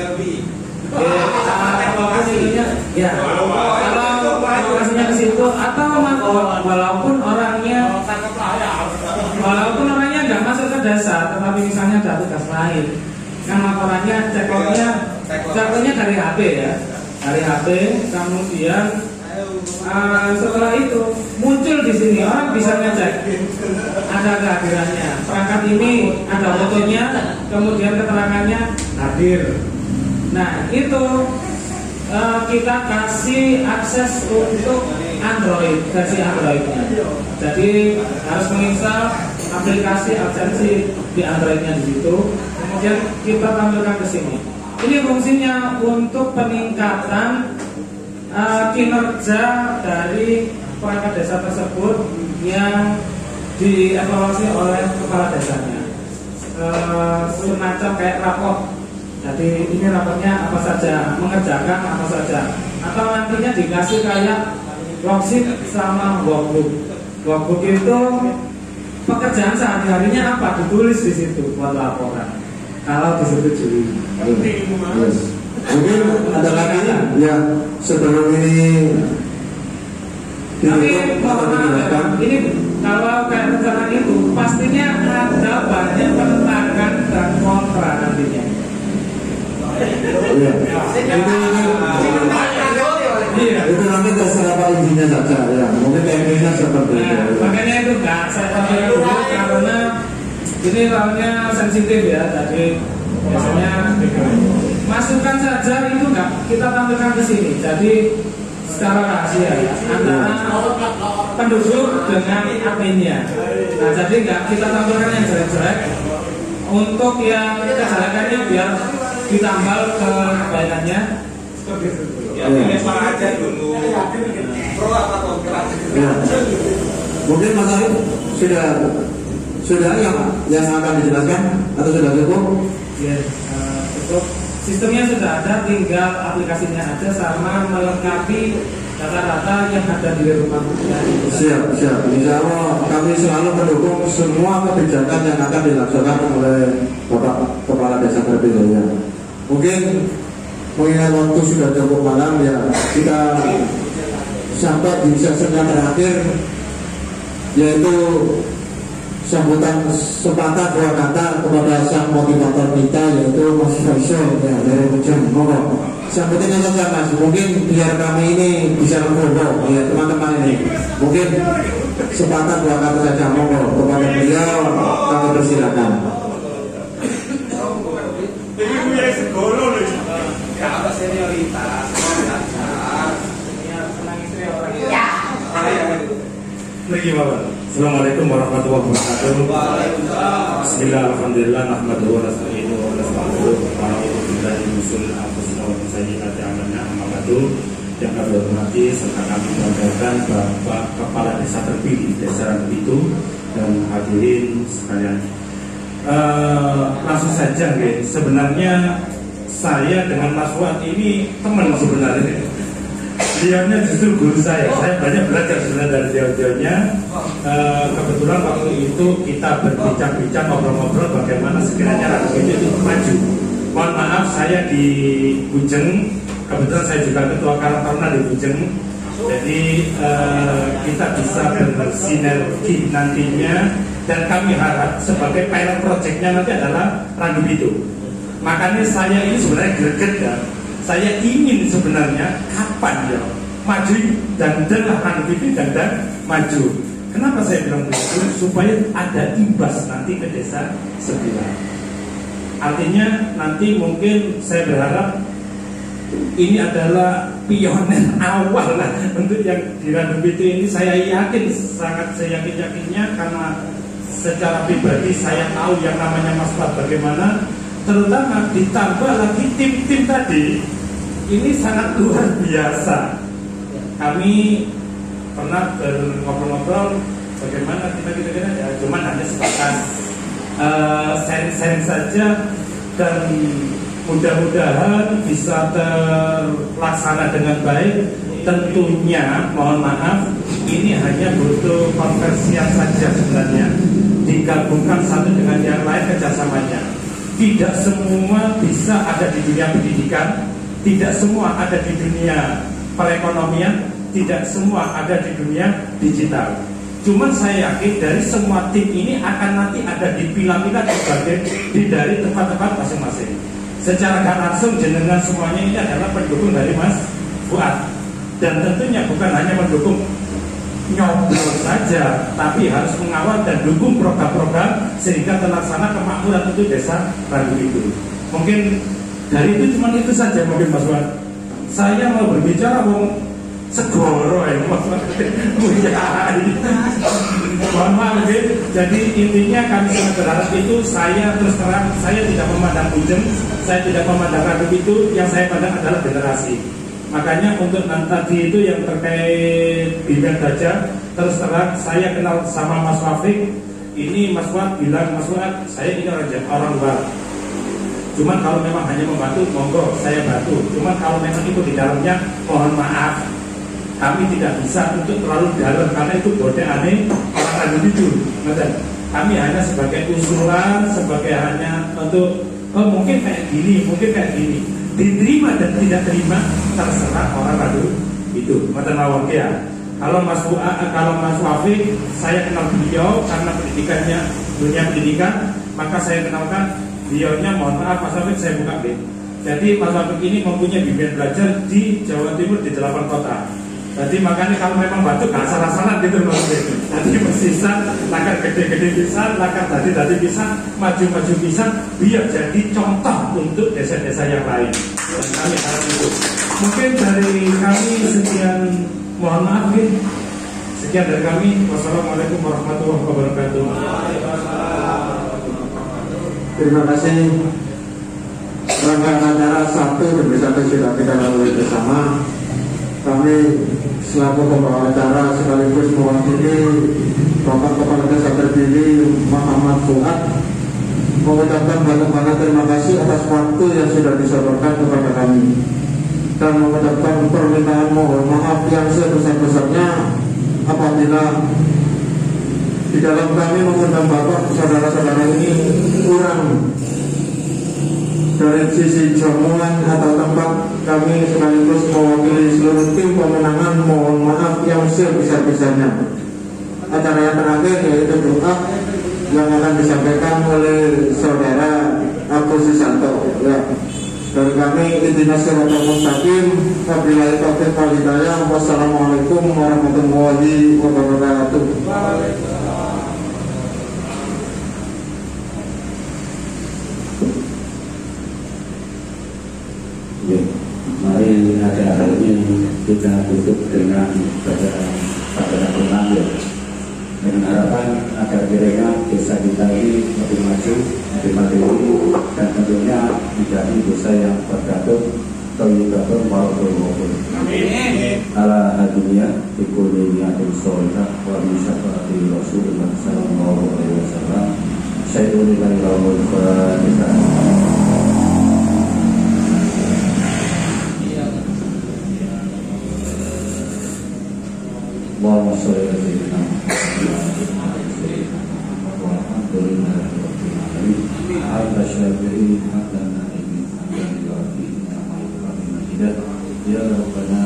Ya, kalau lokasinya ke situ atau walaupun orangnya walaupun orangnya nggak masuk ke desa, tetapi misalnya ada tugas lain, kan laporannya cekloknya cekloknya dari H P ya, dari H P, kemudian uh, setelah itu muncul di sini orang bisa ngecek ada kehadirannya, perangkat ini ada fotonya, kemudian keterangannya hadir. Nah itu uh, kita kasih akses untuk Android, versi Androidnya. Jadi harus menginstal aplikasi absensi di Androidnya di situ. Kemudian kita tampilkan ke sini. Ini fungsinya untuk peningkatan uh, kinerja dari perangkat desa tersebut yang dievaluasi oleh kepala desanya. Uh, semacam kayak rapor. Jadi ini raportnya apa saja, mengerjakan apa saja, atau nantinya dikasih kayak worksheet sama workbook. Workbook itu pekerjaan sehari-harinya apa, ditulis di situ buat laporan. Kalau disetujui. Yes. Mungkin ada lagi ya sebelum ini. Tapi mohon ini kalau kayak rencana itu pastinya ada banyak penolakan dan kontra nantinya. Iya. Itu, itu nanti terserah Pak Injinya saja ya. Mungkin teknisnya seperti itu. Nah, makanya itu enggak saya tampilkan dulu karena ini soalnya sensitif ya. Jadi biasanya masukkan saja itu enggak kita tampilkan ke sini. Jadi secara rahasia ya antara penduduk dengan adminnya. Nah jadi enggak kita tampilkan yang jelek-jelek untuk yang kejelekannya biar ditambal ke kebaikannya seperti itu. Ya, dilempar aja dulu. Pro apa kontra? Ya. Mungkin Mas Arif sudah sudah yang yang akan dijelaskan atau sudah cukup? Ya, uh, cukup. Sistemnya sudah ada, tinggal aplikasinya aja sama melengkapi data-data yang ada di rumah. Siap, siap. Insya Allah kami selalu mendukung semua kebijakan yang akan dilaksanakan oleh Bapak Kepala Desa terpilihnya. Mungkin mengingat waktu sudah cukup malam ya, kita sampai di sesi yang terakhir, yaitu sambutan sepatah dua kata kepada sang motivator kita, yaitu Mas Faisal ya, dari Bujang. Monggo sambutannya saja Mas, mungkin biar kami ini bisa berfoto ya teman-teman ini, mungkin sepatah dua kata saja. Monggo kepada beliau kami persilakan. Ya apa senioritas? Lagi Bapak. Assalamualaikum warahmatullahi wabarakatuh. Bismillah, alhamdulillah, nahmaduhu wa nasta'inuhu wa nastaghfiruh wa na'udzu billahi min shururi anfusina wa min sayyiati a'malina. Amma ba'du. Yang kami hormati serta kami banggakan Bapak Kepala Desa terpilih Desa Randubitu dan hadirin sekalian. Uh, langsung saja, okay. Sebenarnya saya dengan Mas Fuad ini teman sebenarnya. Beliaunya justru guru saya. Saya banyak belajar sebenarnya dari beliau-beliaunya. E, kebetulan waktu itu kita berbincang-bincang, ngobrol-ngobrol bagaimana sekiranya Randubitu itu maju. Mohon maaf saya di Bujeng. Kebetulan saya juga ketua Karang Taruna di Bujeng. Jadi e, kita bisa bersinergi nantinya. Dan kami harap sebagai pilot projectnya nanti adalah Randubitu. Makanya saya ini sebenarnya greget ya. Saya ingin sebenarnya kapan ya maju dan dan Randubitu dan dan maju. Kenapa saya bilang begitu? Supaya ada imbas nanti ke desa sebelah. Artinya nanti mungkin saya berharap ini adalah pioner awal lah untuk yang di Randubitu ini. Saya yakin, sangat saya yakin yakinnya karena secara pribadi saya tahu yang namanya Mas Fuad bagaimana, terutama ditambah lagi tim-tim tadi. Ini sangat luar biasa. Kami pernah ngobrol-ngobrol bagaimana kita kita kita ya, cuman hanya sebatas uh, sharing-sharing saja dan mudah-mudahan bisa terlaksana dengan baik. Tentunya mohon maaf ini hanya butuh konversian saja sebenarnya, digabungkan satu dengan yang lain kerjasamanya. Tidak semua bisa ada di dunia pendidikan, tidak semua ada di dunia perekonomian, tidak semua ada di dunia digital. Cuman saya yakin dari semua tim ini akan nanti ada di pilar-pilar berbagai di dari tempat-tempat masing-masing. Secara gak langsung jenengan semuanya ini adalah pendukung dari Mas Fuad. Dan tentunya bukan hanya mendukung nyobrol saja, tapi harus mengawal dan dukung program-program sehingga terlaksana kemakmuran untuk desa Randubitu. Mungkin dari itu cuma itu saja mungkin Mas Fuad. Saya mau berbicara wong segoro ya Mas Fuad. Mohon maaf ya. Jadi intinya kami sangat berharap itu, saya terus terang saya tidak memandang Bujeng, saya tidak memandang Randubitu, yang saya pandang adalah generasi. Makanya untuk nanti tadi itu yang terkait bibit baja, terus terang saya kenal sama Mas Wafik. Ini Mas Fuad bilang, Mas Fuad saya ini orang orang luar. Cuman kalau memang hanya membantu, monggo saya bantu. Cuman kalau memang itu di dalamnya, mohon maaf, kami tidak bisa untuk terlalu dalam karena itu bode aneh orang Randubitu. Kami hanya sebagai usulan, sebagai hanya untuk oh mungkin kayak gini, mungkin kayak gini. Diterima dan tidak terima terserah orang Randubitu. Mata mawon ya. Kalau Mas Fuad, kalau Mas Wafik, saya kenal beliau karena pendidikannya dunia pendidikan, maka saya kenalkan beliaunya. Mohon maaf Mas Wafik, saya buka B. Jadi Mas Wafik ini mempunyai bimbingan belajar di Jawa Timur di delapan kota. Jadi makanya kalau memang batuk gak salah-salah gitu Mas Wafik. Jadi bisa, lakar gede-gede bisa, lakar tadi-tadi bisa, maju-maju bisa, biar jadi contoh untuk desa-desa yang lain. Dan kami harap itu. Mungkin dari kami sekian, mohon maaf ya. Sekian dari kami. Wassalamualaikum warahmatullahi wabarakatuh. Terima kasih rangkaian acara satu demi satu sudah kita lalui bersama. Kami selaku pembawa acara sekaligus mewakili Bapak Kepala Desa terpilih Muhammad Fuad mengucapkan banyak-banyak terima kasih atas waktu yang sudah disodorkan kepada kami dan mengucapkan permintaan mohon maaf yang sebesar-besarnya apabila di dalam kami mengundang Bapak saudara-saudara ini kurang dari sisi jamuan atau tempat. Kami sekaligus mewakili seluruh tim pemenangan mohon maaf yang sebesar-besarnya. Acara yang terakhir yaitu doa yang akan disampaikan oleh saudara Agus Susanto ya. Dari kami Ihdinas Shiratal Mustaqim, wabillahi taufiq wal hidayah. Wassalamualaikum warahmatullahi wabarakatuh. Ya, mari acara ini kita tutup dengan bacaan bacaan ulang ya. Dengan harapan agar kiranya desa kita ini lebih maju, lebih mandiri, dan tentunya menjadi desa yang berdaulat, thayyibatun warahmatullahi wabarakatuh. Ala dunia bikul niyatin sholihah wa bi syafaati Rasulullah sallallahu alaihi wasallam. Syai'un lillahi wal fatihah. Allahumma sholli ala sayyidina ya Rabbana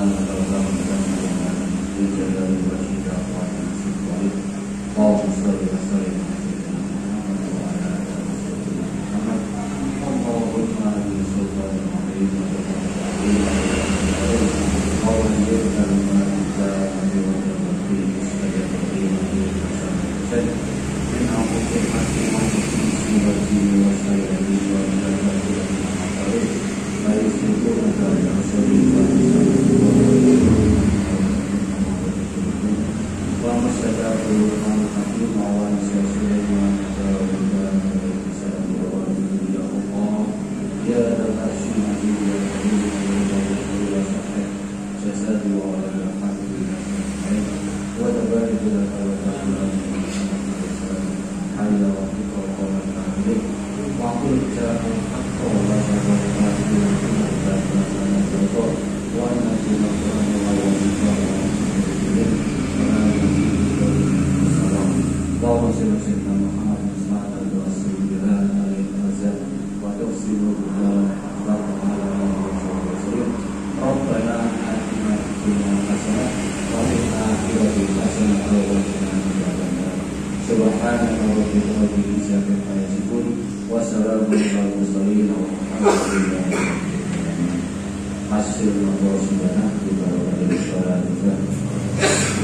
Hasil Allah subhanahu wa ta'ala.